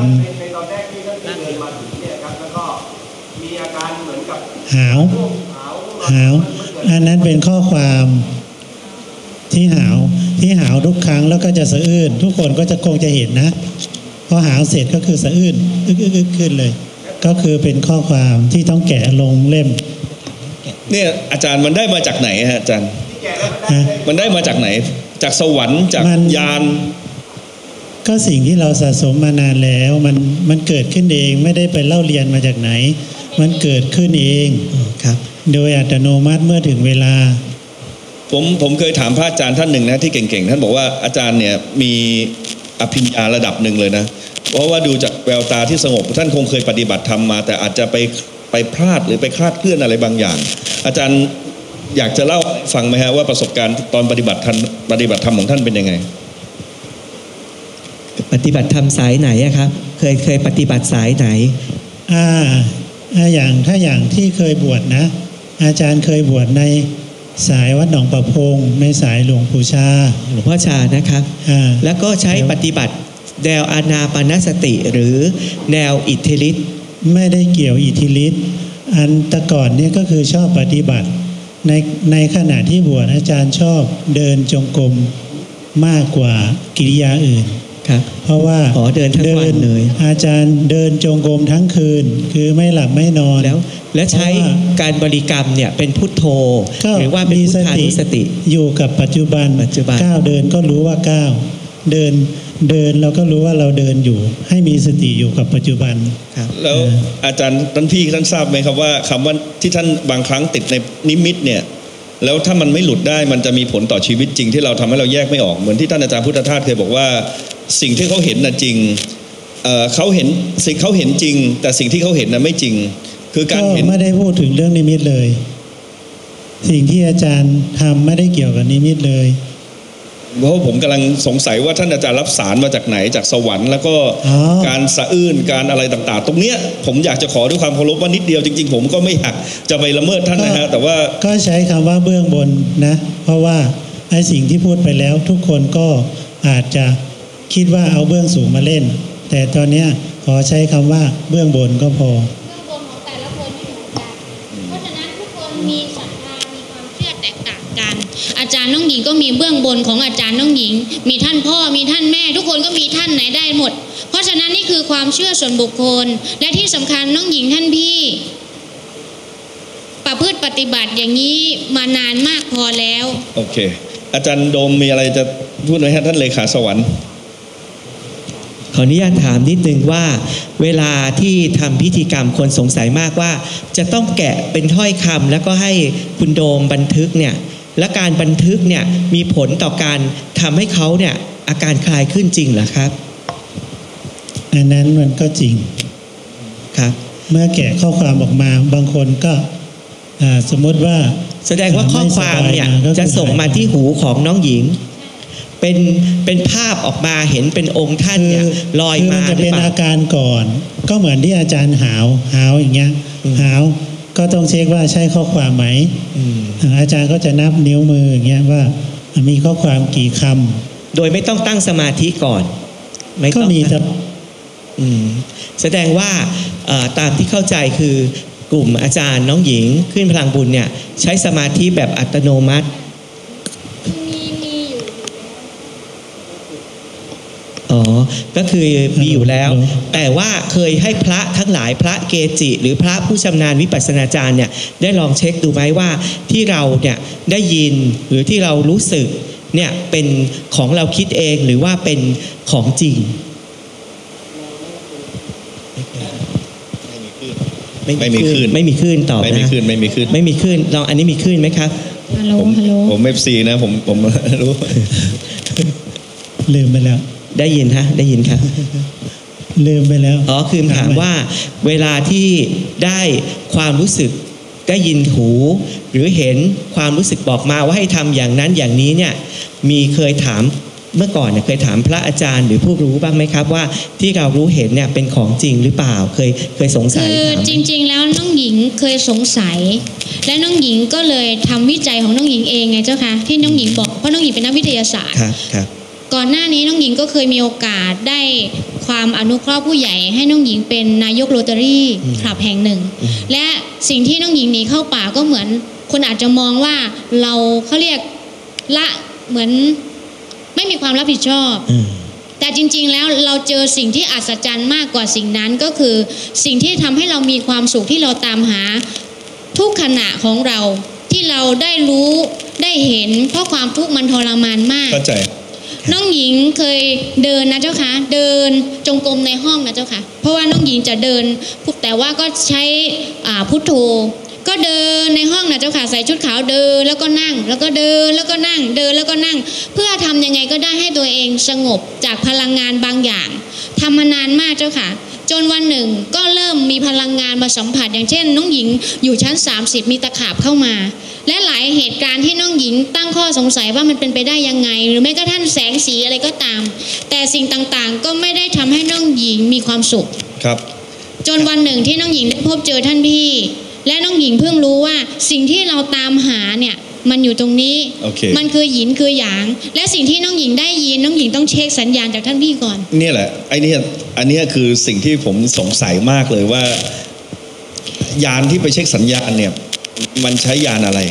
หาวอันนั้นเป็นข้อความที่หาวทุกครั้งแล้วก็จะสะอื้นทุกคนก็จะคงจะเห็นนะพอหาวเสร็จก็คือสะอื้นอึกขึ้นเลยก็คือเป็นข้อความที่ต้องแกะลงเล่มเนี่ยอาจารย์มันได้มาจากไหนฮะอาจารย์มันได้มาจากไหนจากสวรรค์จากยานก็สิ่งที่เราสะสมมานานแล้วมันเกิดขึ้นเองไม่ได้ไปเล่าเรียนมาจากไหนมันเกิดขึ้นเองครับโดยอัตโนมัติเมื่อถึงเวลาผมเคยถามพระอาจารย์ท่านหนึ่งนะที่เก่งๆท่านบอกว่าอาจารย์เนี่ยมีอภิญญาระดับหนึ่งเลยนะเพราะว่าดูจากแววตาที่สงบท่านคงเคยปฏิบัติธรรมมาแต่อาจจะไปพลาดหรือไปคลาดเคลื่อนอะไรบางอย่างอาจารย์อยากจะเล่าฟังไหมฮะว่าประสบการณ์ตอนปฏิบัติธรรมของท่านเป็นยังไงปฏิบัติธรรมสายไหนครับเคยปฏิบัติสายไหนถ้าอย่างที่เคยบวชนะอาจารย์เคยบวชในสายวัดหนองประพงในสายหลวงปู่ชาหลวงพ่อชานะครับแล้วก็ใช้ปฏิบัติแนวอานาปานสติหรือแนวอิทธิฤทธิ์ไม่ได้เกี่ยวอิทธิฤทธิ์อันแต่ก่อนเนี่ยก็คือชอบปฏิบัติในขณะที่บวชอาจารย์ชอบเดินจงกรมมากกว่ากิริยาอื่นเพราะว่าเดินทั้งวันเลยอาจารย์เดินจงกรมทั้งคืนคือไม่หลับไม่นอนและใช้การบริกรรมเนี่ยเป็นพุทโธหรือว่ามีสติอยู่กับปัจจุบันก้าวเดินก็รู้ว่าก้าวเดินเราก็รู้ว่าเราเดินอยู่ให้มีสติอยู่กับปัจจุบันแล้วอาจารย์ท่านพี่ท่านทราบไหมครับว่าคำว่าที่ท่านบางครั้งติดในนิมิตเนี่ยแล้วถ้ามันไม่หลุดได้มันจะมีผลต่อชีวิตจริงที่เราทำให้เราแยกไม่ออกเหมือนที่ท่านอาจารย์พุทธทาสเคยบอกว่าสิ่งที่เขาเห็นน่ะจริงเขาเห็นจริงแต่สิ่งที่เขาเห็นน่ะไม่จริงคือการก็เห็นไม่ได้พูดถึงเรื่องนิมิตเลย สิ่งที่อาจารย์ทำไม่ได้เกี่ยวกับนิมิตเลยเพราะผมกำลังสงสัยว่าท่านอาจารย์รับสารมาจากไหนจากสวรรค์แล้วก็อ๋อการสะอื้นการอะไรต่างๆ ตรงเนี้ยผมอยากจะขอด้วยความเคารพว่านิดเดียวจริงๆผมก็ไม่อยากจะไปละเมิดท่านนะฮะแต่ว่าก็ใช้คำว่าเบื้องบนนะ เพราะว่าไอ้สิ่งที่พูดไปแล้วทุกคนก็อาจจะคิดว่าเอาเบื้องสูงมาเล่น แต่ตอนเนี้ยขอใช้คำว่าเบื้องบนก็พอเบื้องบนของแต่ละคนไม่เหมือนกัน เพราะฉะนั้นทุกคนมีศรัทธามีความเชื่อแตกต่างกัน อาจารย์น้องหญิงก็มีเบื้องบนของอาจารย์น้องหญิง มีท่านพ่อมีท่านแม่ ทุกคนก็มีท่านไหนได้หมด เพราะฉะนั้นนี่คือความเชื่อส่วนบุคคล และที่สำคัญน้องหญิงท่านพี่ประพฤติปฏิบัติอย่างนี้มานานมากพอแล้วโอเค อาจารย์โดมมีอะไรจะพูดไหมฮะท่านเลขาสวรรค์ขออนุญาตถามนิดนึงว่า เวลาที่ทำพิธีกรรมคนสงสัยมากว่า จะต้องแกะเป็นถ้อยคำแล้วก็ให้คุณโดมบันทึกเนี่ยและการบันทึกเนี่ยมีผลต่อการทำให้เขาเนี่ยอาการคลายขึ้นจริงเหรอครับอันนั้นมันก็จริงครับเมื่อแกะข้อความออกมาบางคนก็สมมติว่าแสดงว่าข้อความเนี่ยไม่สบายมาก็คือจะส่งมาที่หูของน้องหญิง เป็นภาพออกมาเห็นเป็นองค์ท่านเนี่ยลอยคือมามันจะหรืเป็นอเปล่าอาการก่อน ก็เหมือนที่อาจารย์หาวอย่างเงี้ยหาวก็ต้องเช็คว่าใช่ข้อความไหมอืมอาจารย์ก็จะนับนิ้วมืออย่างเงี้ยว่ามีข้อความกี่คำโดยไม่ต้องตั้งสมาธิก่อน ไม่ก็ต้องมีแต่อืมแสดงว่าตามที่เข้าใจคือกลุ่มอาจารย์น้องหญิงขึ้นพลังบุญเนี่ยใช้สมาธิแบบอัตโนมัติมีอยู่อ๋อ ก็คือมีอยู่แล้ว แต่ว่าเคยให้พระทั้งหลายพระเกจิ หรือพระผู้ชำนาญวิปัสสนาจารย์เนี่ยได้ลองเช็คดูไหมว่าที่เราเนี่ยได้ยินหรือที่เรารู้สึกเนี่ยเป็นของเราคิดเองหรือว่าเป็นของจริงไม่มีคลื่นไม่มีคลื่นตอบนะไม่มีคลื่นไม่มีคลื่นไม่มีคลื่นลองอันนี้มีคลื่นไหมครับฮัลโหลผมฮัลโหลผม FC นะผม รู้ลืมไปแล้วได้ยินฮะได้ยินครับลืมไปแล้วอ๋อคือถามว่าเวลาที่ได้ความรู้สึกได้ยินหู หรือเห็นความรู้สึกบอกมาว่าให้ทำอย่างนั้นอย่างนี้เนี่ยมีเคยถามเมื่อก่อนเนี่ยเคยถามพระอาจารย์หรือผู้รู้บ้างไหมครับว่าที่เรารู้เห็นเนี่ยเป็นของจริงหรือเปล่าเคยสงสัยคือถามจริงๆแล้วน้องหญิงเคยสงสัย และน้องหญิงก็เลยทำวิจัยของน้องหญิงเองไงเจ้าคะที่น้องหญิงบอกเพราะน้องหญิงเป็นนักวิทยาศาสตร์ครับครับก่อนหน้านี้น้องหญิงก็เคยมีโอกาสได้ความอนุเคราะห์ผู้ใหญ่ให้น้องหญิงเป็นนายกโรตารี่คลับแห่งหนึ่ง และสิ่งที่น้องหญิงหนีเข้าป่าก็เหมือนคนอาจจะมองว่าเราเขาเรียกละเหมือนไม่มีความรับผิดชอบ แต่จริงๆแล้วเราเจอสิ่งที่อัศจรรย์มากกว่าสิ่งนั้นก็คือสิ่งที่ทำให้เรามีความสุขที่เราตามหาทุกขณะของเราที่เราได้รู้ได้เห็นเพราะความทุกข์มันทรมานมากเข้าใจน้องหญิงเคยเดินนะเจ้าค่ะเดินจงกรมในห้องนะเจ้าค่ะเพราะว่าน้องหญิงจะเดินแต่ว่าก็ใช้พุทโธก็เดินในห้องนะเจ้าค่ะใส่ชุดขาวเดินแล้วก็นั่งแล้วก็เดินแล้วก็นั่งเดินแล้วก็นั่ง เพื่อทำยังไงก็ได้ให้ตัวเองสงบจากพลังงานบางอย่างทำมานานมากเจ้าค่ะจนวันหนึ่งก็เริ่มมีพลังงานมาสัมผัสอย่างเช่นน้องหญิงอยู่ชั้น30มีตะขาบเข้ามาและหลายเหตุการณ์ที่น้องหญิงตั้งข้อสงสัยว่ามันเป็นไปได้ยังไงหรือแม้กระทั่งแสงสีอะไรก็ตามแต่สิ่งต่างๆก็ไม่ได้ทำให้น้องหญิงมีความสุขครับจนวันหนึ่งที่น้องหญิงได้พบเจอท่านพี่และน้องหญิงเพิ่งรู้ว่าสิ่งที่เราตามหาเนี่ยมันอยู่ตรงนี้โอเคมันคือหยินคือหยางและสิ่งที่น้องหญิงได้ยินน้องหญิงต้องเช็คสัญญาณจากท่านพี่ก่อนเนี่ยแหละอันเนี้ยคือสิ่งที่ผมสงสัยมากเลยว่า ยานที่ไปเช็คสัญญาณเนี่ยมันใช้ยานอะไร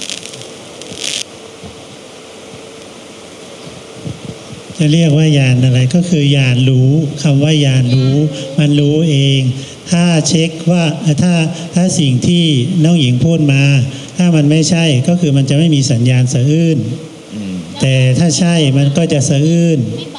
จะเรียกว่ายานอะไรก็คือยานรู้คำว่ายานรู้มันรู้เอง ถ้าเช็คว่าถ้าสิ่งที่น้องหญิงพูดมา ถ้ามันไม่ใช่ก็คือมันจะไม่มีสัญญาณสะอื้นแต่ถ้าใช่มันก็จะสะอื้น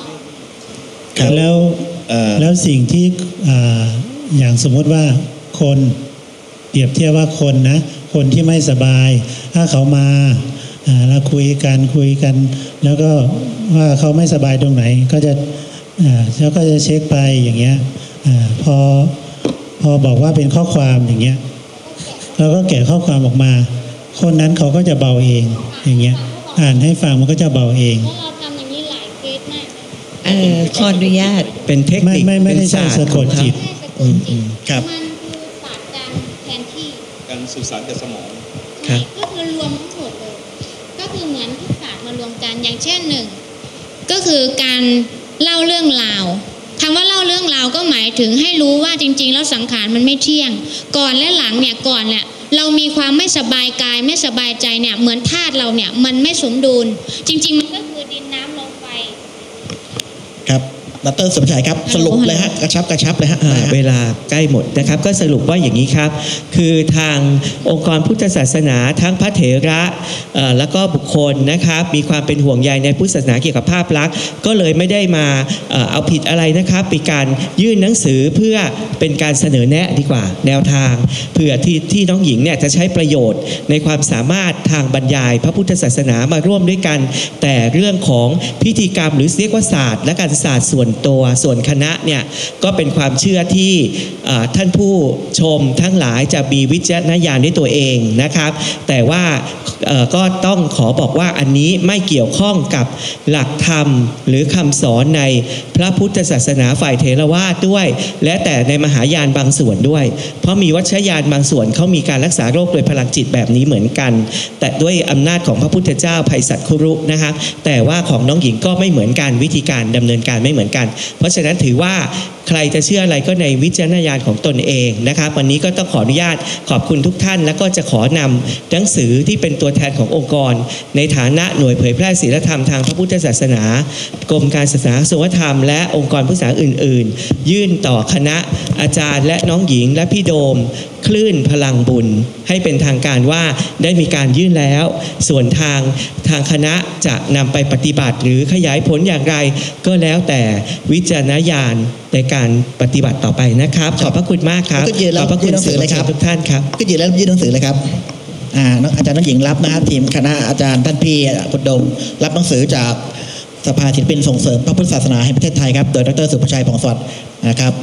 แล้วสิ่งที่อย่างสมมติว่าคนเปรียบเทียบว่าคนนะคนที่ไม่สบายถ้าเขามาเราคุยกันแล้วก็ว่าเขาไม่สบายตรงไหนก็จะแล้วก็จะเช็คไปอย่างเงี้ยพอพอบอกว่าเป็นข้อความอย่างเงี้ยเราก็แกะข้อความออกมาคนนั้นเขาก็จะเบาเองอย่างเงี้ยอ่านให้ฟังมันก็จะเบาเองเราทำอย่างนี้หลายเคสมากขออนุญาตเป็นเทคนิคไม่ได้ใช้สะกดจิตครับมันคือศาสตร์การแทนที่การสื่อสารกับสมองก็คือรวมทั้งหมดเลยก็คือเหมือนทุกศาสตร์มารวมกันอย่างเช่นหนึ่งก็คือการเล่าเรื่องราวคำว่าเล่าเรื่องราวก็หมายถึงให้รู้ว่าจริงๆแล้วสังขารมันไม่เที่ยงก่อนและหลังเนี่ยก่อนเนี่ยเรามีความไม่สบายกายไม่สบายใจเนี่ยเหมือนธาตุเราเนี่ยมันไม่สมดุลจริงๆมันก็คือดินน้ำลมไฟครับดร.สุภชัยครับสรุปเลยฮะกระชับเลยฮะเวลาใกล้หมดนะครับก็สรุปว่าอย่างนี้ครับคือทางองค์กรพุทธศาสนาทั้งพระเถระแล้วก็บุคคลนะครับมีความเป็นห่วงใยในพุทธศาสนาเกี่ยวกับภาพลักษณ์ก็เลยไม่ได้มาเอาผิดอะไรนะครับเป็นการยื่นหนังสือเพื่อเป็นการเสนอแนะดีกว่าแนวทางเพื่อที่น้องหญิงเนี่ยจะใช้ประโยชน์ในความสามารถทางบรรยายพระพุทธศาสนามาร่วมด้วยกันแต่เรื่องของพิธีกรรมหรือเรียกว่าศาสตร์และการศาสตร์ส่วนตัวส่วนคณะเนี่ยก็เป็นความเชื่อที่ท่านผู้ชมทั้งหลายจะมีวิจารณญาณด้วยตัวเองนะครับแต่ว่าก็ต้องขอบอกว่าอันนี้ไม่เกี่ยวข้องกับหลักธรรมหรือคำสอนในพระพุทธศาสนาฝ่ายเถรวาทด้วยและแต่ในมหายานบางส่วนด้วยเพราะมีวัชยานบางส่วนเขามีการรักษาโรคโดยพลังจิตแบบนี้เหมือนกันแต่ด้วยอำนาจของพระพุทธเจ้าไพศาลคุรุนะครับแต่ว่าของน้องหญิงก็ไม่เหมือนกันวิธีการดำเนินการไม่เหมือนกันเพราะฉะนั้นถือว่าใครจะเชื่ออะไรก็ในวิจารณญาณของตนเองนะครับวันนี้ก็ต้องขออนุญาตขอบคุณทุกท่านแล้วก็จะขอนำหนังสือที่เป็นตัวแทนขององค์กรในฐานะหน่วยเผยแพร่ศีลธรรมทางพระพุทธศาสนากรมการศาสนาทรงธรรมและองค์กรพุทธศาสนาอื่นๆยื่นต่อคณะอาจารย์และน้องหญิงและพี่โดมคลื่นพลังบุญให้เป็นทางการว่าได้มีการยื่นแล้วส่วนทางคณะจะนำไปปฏิบัติหรือขยายผลอย่างไรก็แล้วแต่วิจารณญาณในการปฏิบัติต่อไปนะครับขอบพระคุณมากครับขอบพระคุณสื่อมวลชนทุกท่านครับก็ยืนแล้วยื่นหนังสือเลยครับอาจารย์น้องหญิงรับนะครับทีมคณะอาจารย์ท่านพี่คุณดมรับหนังสือจากสภาศิลปินส่งเสริมพระพุทธศาสนาแห่งประเทศไทยครับโดยดร.สุภชัย ผ่องสวัสดิ์นะครับ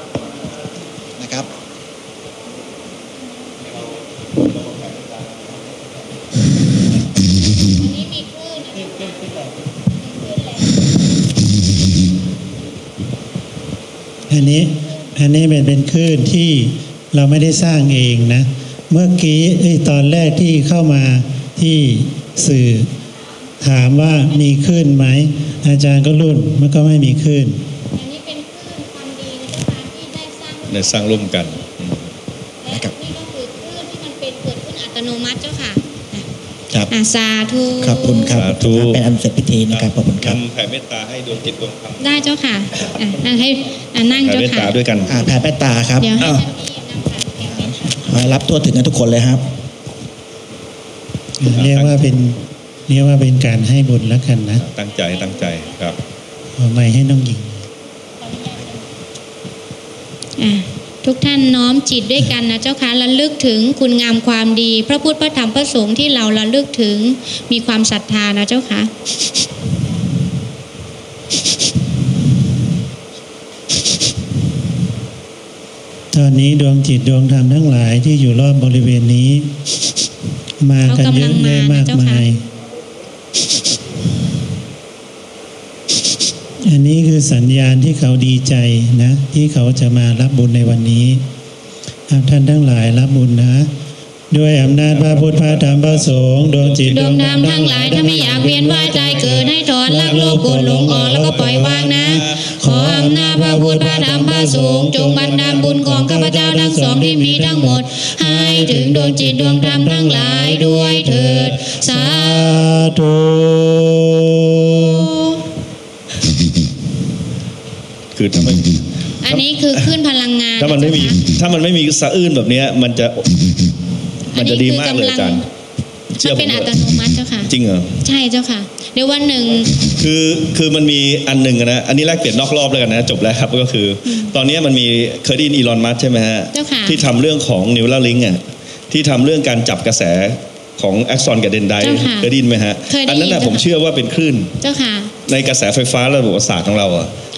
อันนี้เป็นคลื่นที่เราไม่ได้สร้างเองนะเมื่อกี้ตอนแรกที่เข้ามาที่สื่อถามว่ามีคลื่นไหมอาจารย์ก็รุ่นมันก็ไม่มีคลื่นอันนี้เป็นคลื่นความดีนะคะที่ได้สร้างร่วมกันและนี่ก็คือคลื่นที่มันเป็นเกิดขึ้นอัตโนมัติเจ้าค่ะครับสาธุขอบคุณครับเป็นอันเสร็จพิธีนะครับขอบคุณครับแผ่เมตตาให้ดวงจิตดวงธรรมได้เจ้าค่ะให้นั่งเจ้าค่ะแผ่เมตตาด้วยกันแผ่เมตตาครับเดี๋ยวให้รับทั่วถึงกันทุกคนเลยครับเรียกว่าเป็นการให้บุญแล้วกันนะตั้งใจครับเอาไม้ให้น้องหญิงทุกท่านน้อมจิตด้วยกันนะเจ้าค่ะระลึกถึงคุณงามความดีพระพุทธพระธรรมพระสงฆ์ที่เราระลึกถึงมีความศรัทธานะเจ้าค่ะตอนนี้ดวงจิตดวงธรรมทั้งหลายที่อยู่รอบบริเวณนี้มากันเยอะแยะมากมายอันนี้คือสัญญาณที่เขาดีใจนะที่เขาจะมารับบุญในวันนี้ท่านทั้งหลายรับบุญนะด้วยอำนาจพระพุทธพระธรรมพระสงฆ์ดวงจิตดวงธรรมทั้งหลายถ้าไม่อยากเวียนว่ายใจเกิดให้ถอนละโลภโกรธหลงออกแล้วก็ปล่อยวางนะขออำนาจพระพุทธพระธรรมพระสงฆ์จงบันดาลบุญของข้าพเจ้าทั้งสองที่มีทั้งหมดให้ถึงดวงจิตดวงธรรมทั้งหลายด้วยเถิดสาธุคือถ้าอันนี้คือขึ้นพลังงานถ้ามันไม่มีสะอื้นแบบนี้มันจะดีมากเลยอาจารย์มันเป็นอัตโนมัติเจ้าค่ะจริงเหรอใช่เจ้าค่ะเดี๋ยววันหนึ่งคือมันมีอันหนึ่งนะอันนี้แลกเปลี่ยนนอกรอบแล้วกันนะจบแล้วครับก็คือตอนนี้มันมีเคยได้ยินอีลอนมัสก์ใช่ไหมฮะที่ทำเรื่องของนิวราลิงก์ที่ทำเรื่องการจับกระแสของแอ็กซอนกับเดนไดเคยได้ยินไหมฮะอันนั้นแหละผมเชื่อว่าเป็นคลื่นเจ้าค่ะในกระแสไฟฟ้าระบบประสาทของเรา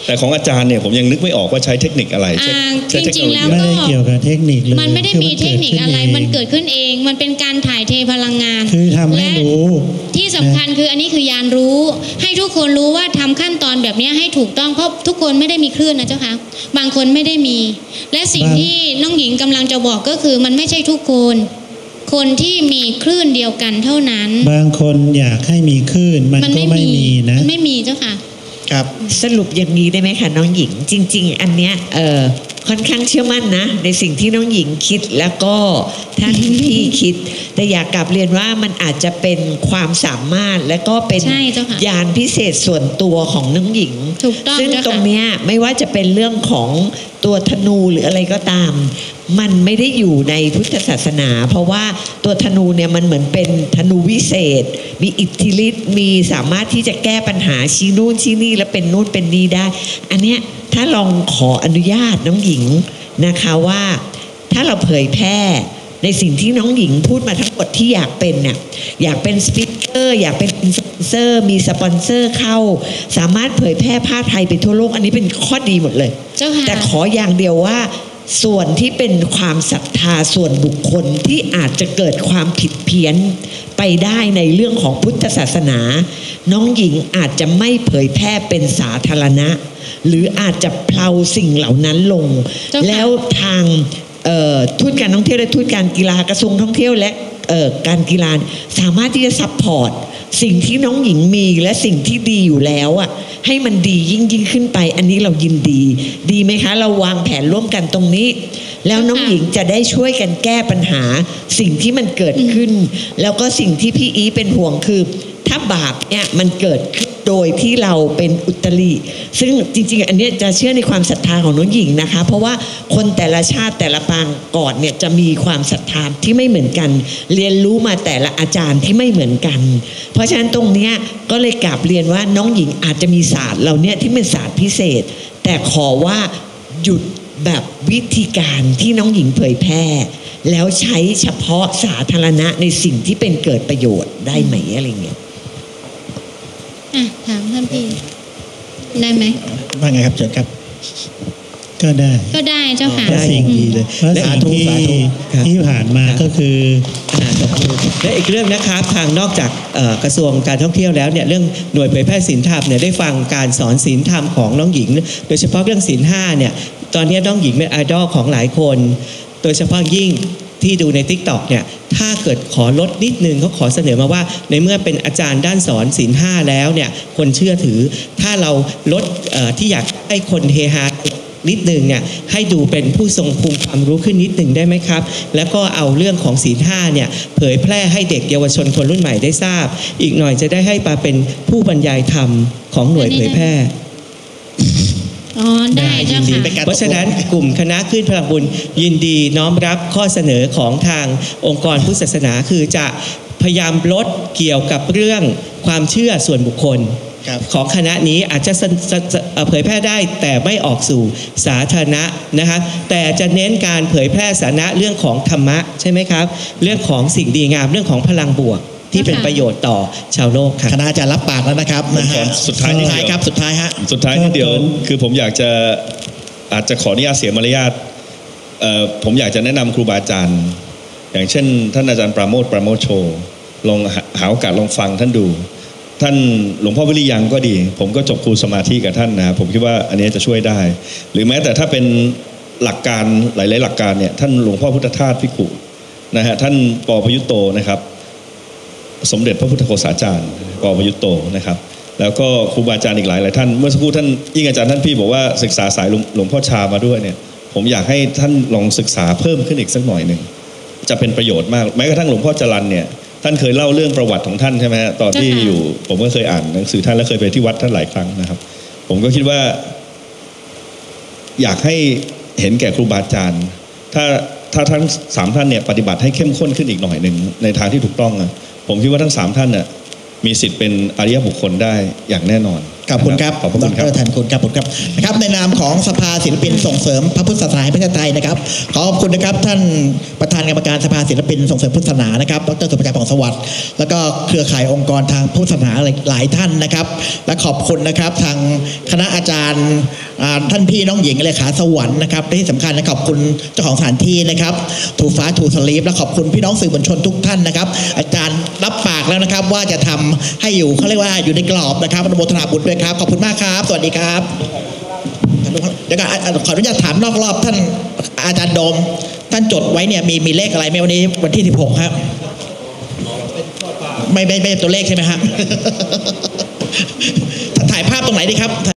แต่ของอาจารย์เนี่ยผมยังนึกไม่ออกว่าใช้เทคนิคอะไรใช้เทคโนโลยีไม่ได้เกี่ยวกับเทคนิคเลยมันไม่ได้มีเทคนิคอะไรมันเกิดขึ้นเองมันเป็นการถ่ายเทพลังงานคือทำให้รู้ที่สำคัญคืออันนี้คือยานรู้ให้ทุกคนรู้ว่าทำขั้นตอนแบบนี้ให้ถูกต้องเพราะทุกคนไม่ได้มีคลื่นนะเจ้าค่ะบางคนไม่ได้มีและสิ่งที่น้องหญิงกำลังจะบอกก็คือมันไม่ใช่ทุกคนที่มีคลื่นเดียวกันเท่านั้นบางคนอยากให้มีคลื่นมันก็ไม่มีนะมันไม่มีเจ้าค่ะครับสรุปอย่างนี้ได้ไหมคะน้องหญิงจริงๆอันเนี้ยค่อนข้างเชื่อมั่นนะในสิ่งที่น้องหญิงคิดแล้วก็ท่านพี่คิดแต่อยากกลับเรียนว่ามันอาจจะเป็นความสามารถและก็เป็นญาณพิเศษส่วนตัวของน้องหญิงซึ่งตรงเนี้ยไม่ว่าจะเป็นเรื่องของตัวธนูหรืออะไรก็ตามมันไม่ได้อยู่ในพุทธศาสนาเพราะว่าตัวธนูเนี่ยมันเหมือนเป็นธนูวิเศษมีอิทธิฤทธิ์มีสามารถที่จะแก้ปัญหาชี้นู่นชี้นี่แล้วเป็นนู่นเป็นนี่ได้อันเนี้ยถ้าลองขออนุญาตน้องหญิงนะคะว่าถ้าเราเผยแพร่ในสิ่งที่น้องหญิงพูดมาทั้งหมดที่อยากเป็นเนี่ยอยากเป็นสปีกเกอร์อยากเป็นอินฟลูเอนเซอร์มีสปอนเซอร์เข้าสามารถเผยแพร่ผ้าไทยไปทั่วโลกอันนี้เป็นข้อดีหมดเลยแต่ขออย่างเดียวว่าส่วนที่เป็นความศรัทธาส่วนบุคคลที่อาจจะเกิดความผิดเพี้ยนไปได้ในเรื่องของพุทธศาสนาน้องหญิงอาจจะไม่เผยแพร่เป็นสาธารณะหรืออาจจะเพลาสิ่งเหล่านั้นลงแล้วทางทูตการท่องเที่ยวและทูตการกีฬากระทรวงท่องเที่ยวและการกีฬาสามารถที่จะซัพพอร์ตสิ่งที่น้องหญิงมีและสิ่งที่ดีอยู่แล้วอ่ะให้มันดียิ่งขึ้นไปอันนี้เรายินดีไหมคะเราวางแผนร่วมกันตรงนี้แล้วน้องหญิงจะได้ช่วยกันแก้ปัญหาสิ่งที่มันเกิดขึ้นแล้วก็สิ่งที่พี่อีเป็นห่วงคือถ้าบาปเนี่ยมันเกิดขึ้นโดยที่เราเป็นอุตริซึ่งจริงๆอันนี้จะเชื่อในความศรัทธาของน้องหญิงนะคะเพราะว่าคนแต่ละชาติแต่ละปางก่อนเนี่ยจะมีความศรัทธาที่ไม่เหมือนกันเรียนรู้มาแต่ละอาจารย์ที่ไม่เหมือนกันเพราะฉะนั้นตรงเนี้ยก็เลยกราบเรียนว่าน้องหญิงอาจจะมีศาสตร์เหล่านี้ที่เป็นศาสตร์พิเศษแต่ขอว่าหยุดแบบวิธีการที่น้องหญิงเผยแพร่แล้วใช้เฉพาะสาธารณะในสิ่งที่เป็นเกิดประโยชน์ได้ไหมอะไรเงี้ยถามท่านพี่ได้ไหมว่าไงครับเชิญครับก็ได้เจ้าค่ะได้สิ่งดีเลยและสิ่งที่ผ่านมาก็คือและอีกเรื่องนะครับทางนอกจากกระทรวงการท่องเที่ยวแล้วเนี่ยเรื่องหน่วยเผยแพร่ศีลธรรมเนี่ยได้ฟังการสอนศีลธรรมของน้องหญิงโดยเฉพาะเรื่องศีล5เนี่ยตอนนี้น้องหญิงเป็นไอดอลของหลายคนโดยเฉพาะยิ่งที่ดูใน TikTok เนี่ยถ้าเกิดขอลดนิดนึงเขาขอเสนอมาว่าในเมื่อเป็นอาจารย์ด้านสอนศีล5แล้วเนี่ยคนเชื่อถือถ้าเราลดที่อยากให้คนเฮฮานิดนึงเนี่ยให้ดูเป็นผู้ทรงภูมิความรู้ขึ้นนิดนึงได้ไหมครับแล้วก็เอาเรื่องของศีล5เนี่ยเผยแพร่ให้เด็กเยาวชนคนรุ่นใหม่ได้ทราบอีกหน่อยจะได้ให้มาเป็นผู้บรรยายธรรมของหน่วยเผยแพร่ได้เจ้าค่ะเพราะฉะนั้นกลุ่มคณะคลื่นพลังบุญยินดีน้อมรับข้อเสนอของทางองค์กรพุทธศาสนาคือจะพยายามลดเกี่ยวกับเรื่องความเชื่อส่วนบุคคลของคณะนี้อาจจะเผยแพร่ได้แต่ไม่ออกสู่สาธารณะนะครับแต่จะเน้นการเผยแพร่สาธารณะเรื่องของธรรมะใช่ไหมครับเรื่องของสิ่งดีงามเรื่องของพลังบวกที่เป็นประโยชน์ต่อชาวโลกครับคณะจะรับปากแล้วนะครับสุดท้ายนิดเดียวครับสุดท้ายนิดเดียวคือผมอยากจะอาจจะขออนุญาตเสียมารยาทผมอยากจะแนะนำครูบาอาจารย์อย่างเช่นท่านอาจารย์ปราโมทโชลองหาโอกาสลองฟังท่านดูท่านหลวงพ่อวิริยังก็ดีผมก็จบครูสมาธิกับท่านนะผมคิดว่าอันนี้จะช่วยได้หรือแม้แต่ถ้าเป็นหลักการหลายๆหลักการเนี่ยท่านหลวงพ่อพุทธทาสภิกขุนะฮะท่านป.พยุตโตนะครับสมเด็จพระพุทธโฆษาจารย์ป.พยุตโตนะครับแล้วก็ครูบาอาจารย์อีกหลายท่านเมื่อสักครู่ท่านยิ่งอาจารย์ท่านพี่บอกว่าศึกษาสายหลวงพ่อชามาด้วยเนี่ยผมอยากให้ท่านลองศึกษาเพิ่มขึ้นอีกสักหน่อยหนึ่งจะเป็นประโยชน์มากแม้กระทั่งหลวงพ่อจรัญเนี่ยท่านเคยเล่าเรื่องประวัติของท่านใช่ไหมฮะตอนที่อยู่ผมก็เคยอ่านหนังสือท่านและเคยไปที่วัดท่านหลายครั้งนะครับผมก็คิดว่าอยากให้เห็นแก่ครูบาอาจารย์ถ้าทั้ง3ท่านเนี่ยปฏิบัติให้เข้มข้นขึ้นอีกหน่อยหนึ่งในทางที่ถูกต้องผมคิดว่าทั้ง3ท่านน่ะมีสิทธิ์เป็นอริยบุคคลได้อย่างแน่นอนขอบคุณครับขอบคุณครับดร.ธัญกุลครับผมครับนะครับในนามของสภาศิลปินส่งเสริมพระพุทธศาสนาแห่งประเทศไทยนะครับขอบคุณนะครับท่านประธานกรรมการสภาศิลปินส่งเสริมพุทธศาสนานะครับดร.สุภชัย ผ่องสวัสดิ์แล้วก็เครือข่ายองค์กรทางพุทธศาสนาหลายท่านนะครับและขอบคุณนะครับทางคณะอาจารย์ท่านพี่น้องหญิงเลขาสวรรค์นะครับที่สำคัญนะขอบคุณเจ้าของสถานที่นะครับทูฟ้าทูสลีฟและขอบคุณพี่น้องสื่อมวลชนทุกท่านนะครับอาจารย์รับปากแล้วนะครับว่าจะทำให้อยู่เขาเรียกว่าอยู่ในกรอบนะครับอนุโมทนาบุญด้วยครับขอบคุณมากครับสวัสดีครับเดี๋ยวก่อนขออนุญาตถามนอกรอบท่านอาจารย์โดมท่านจดไว้เนี่ยมีเลขอะไรไหมวันนี้วันที่16ครับไม่ตัวเลขใช่ไหมฮะถ่ายภาพตรงไหนดีครับ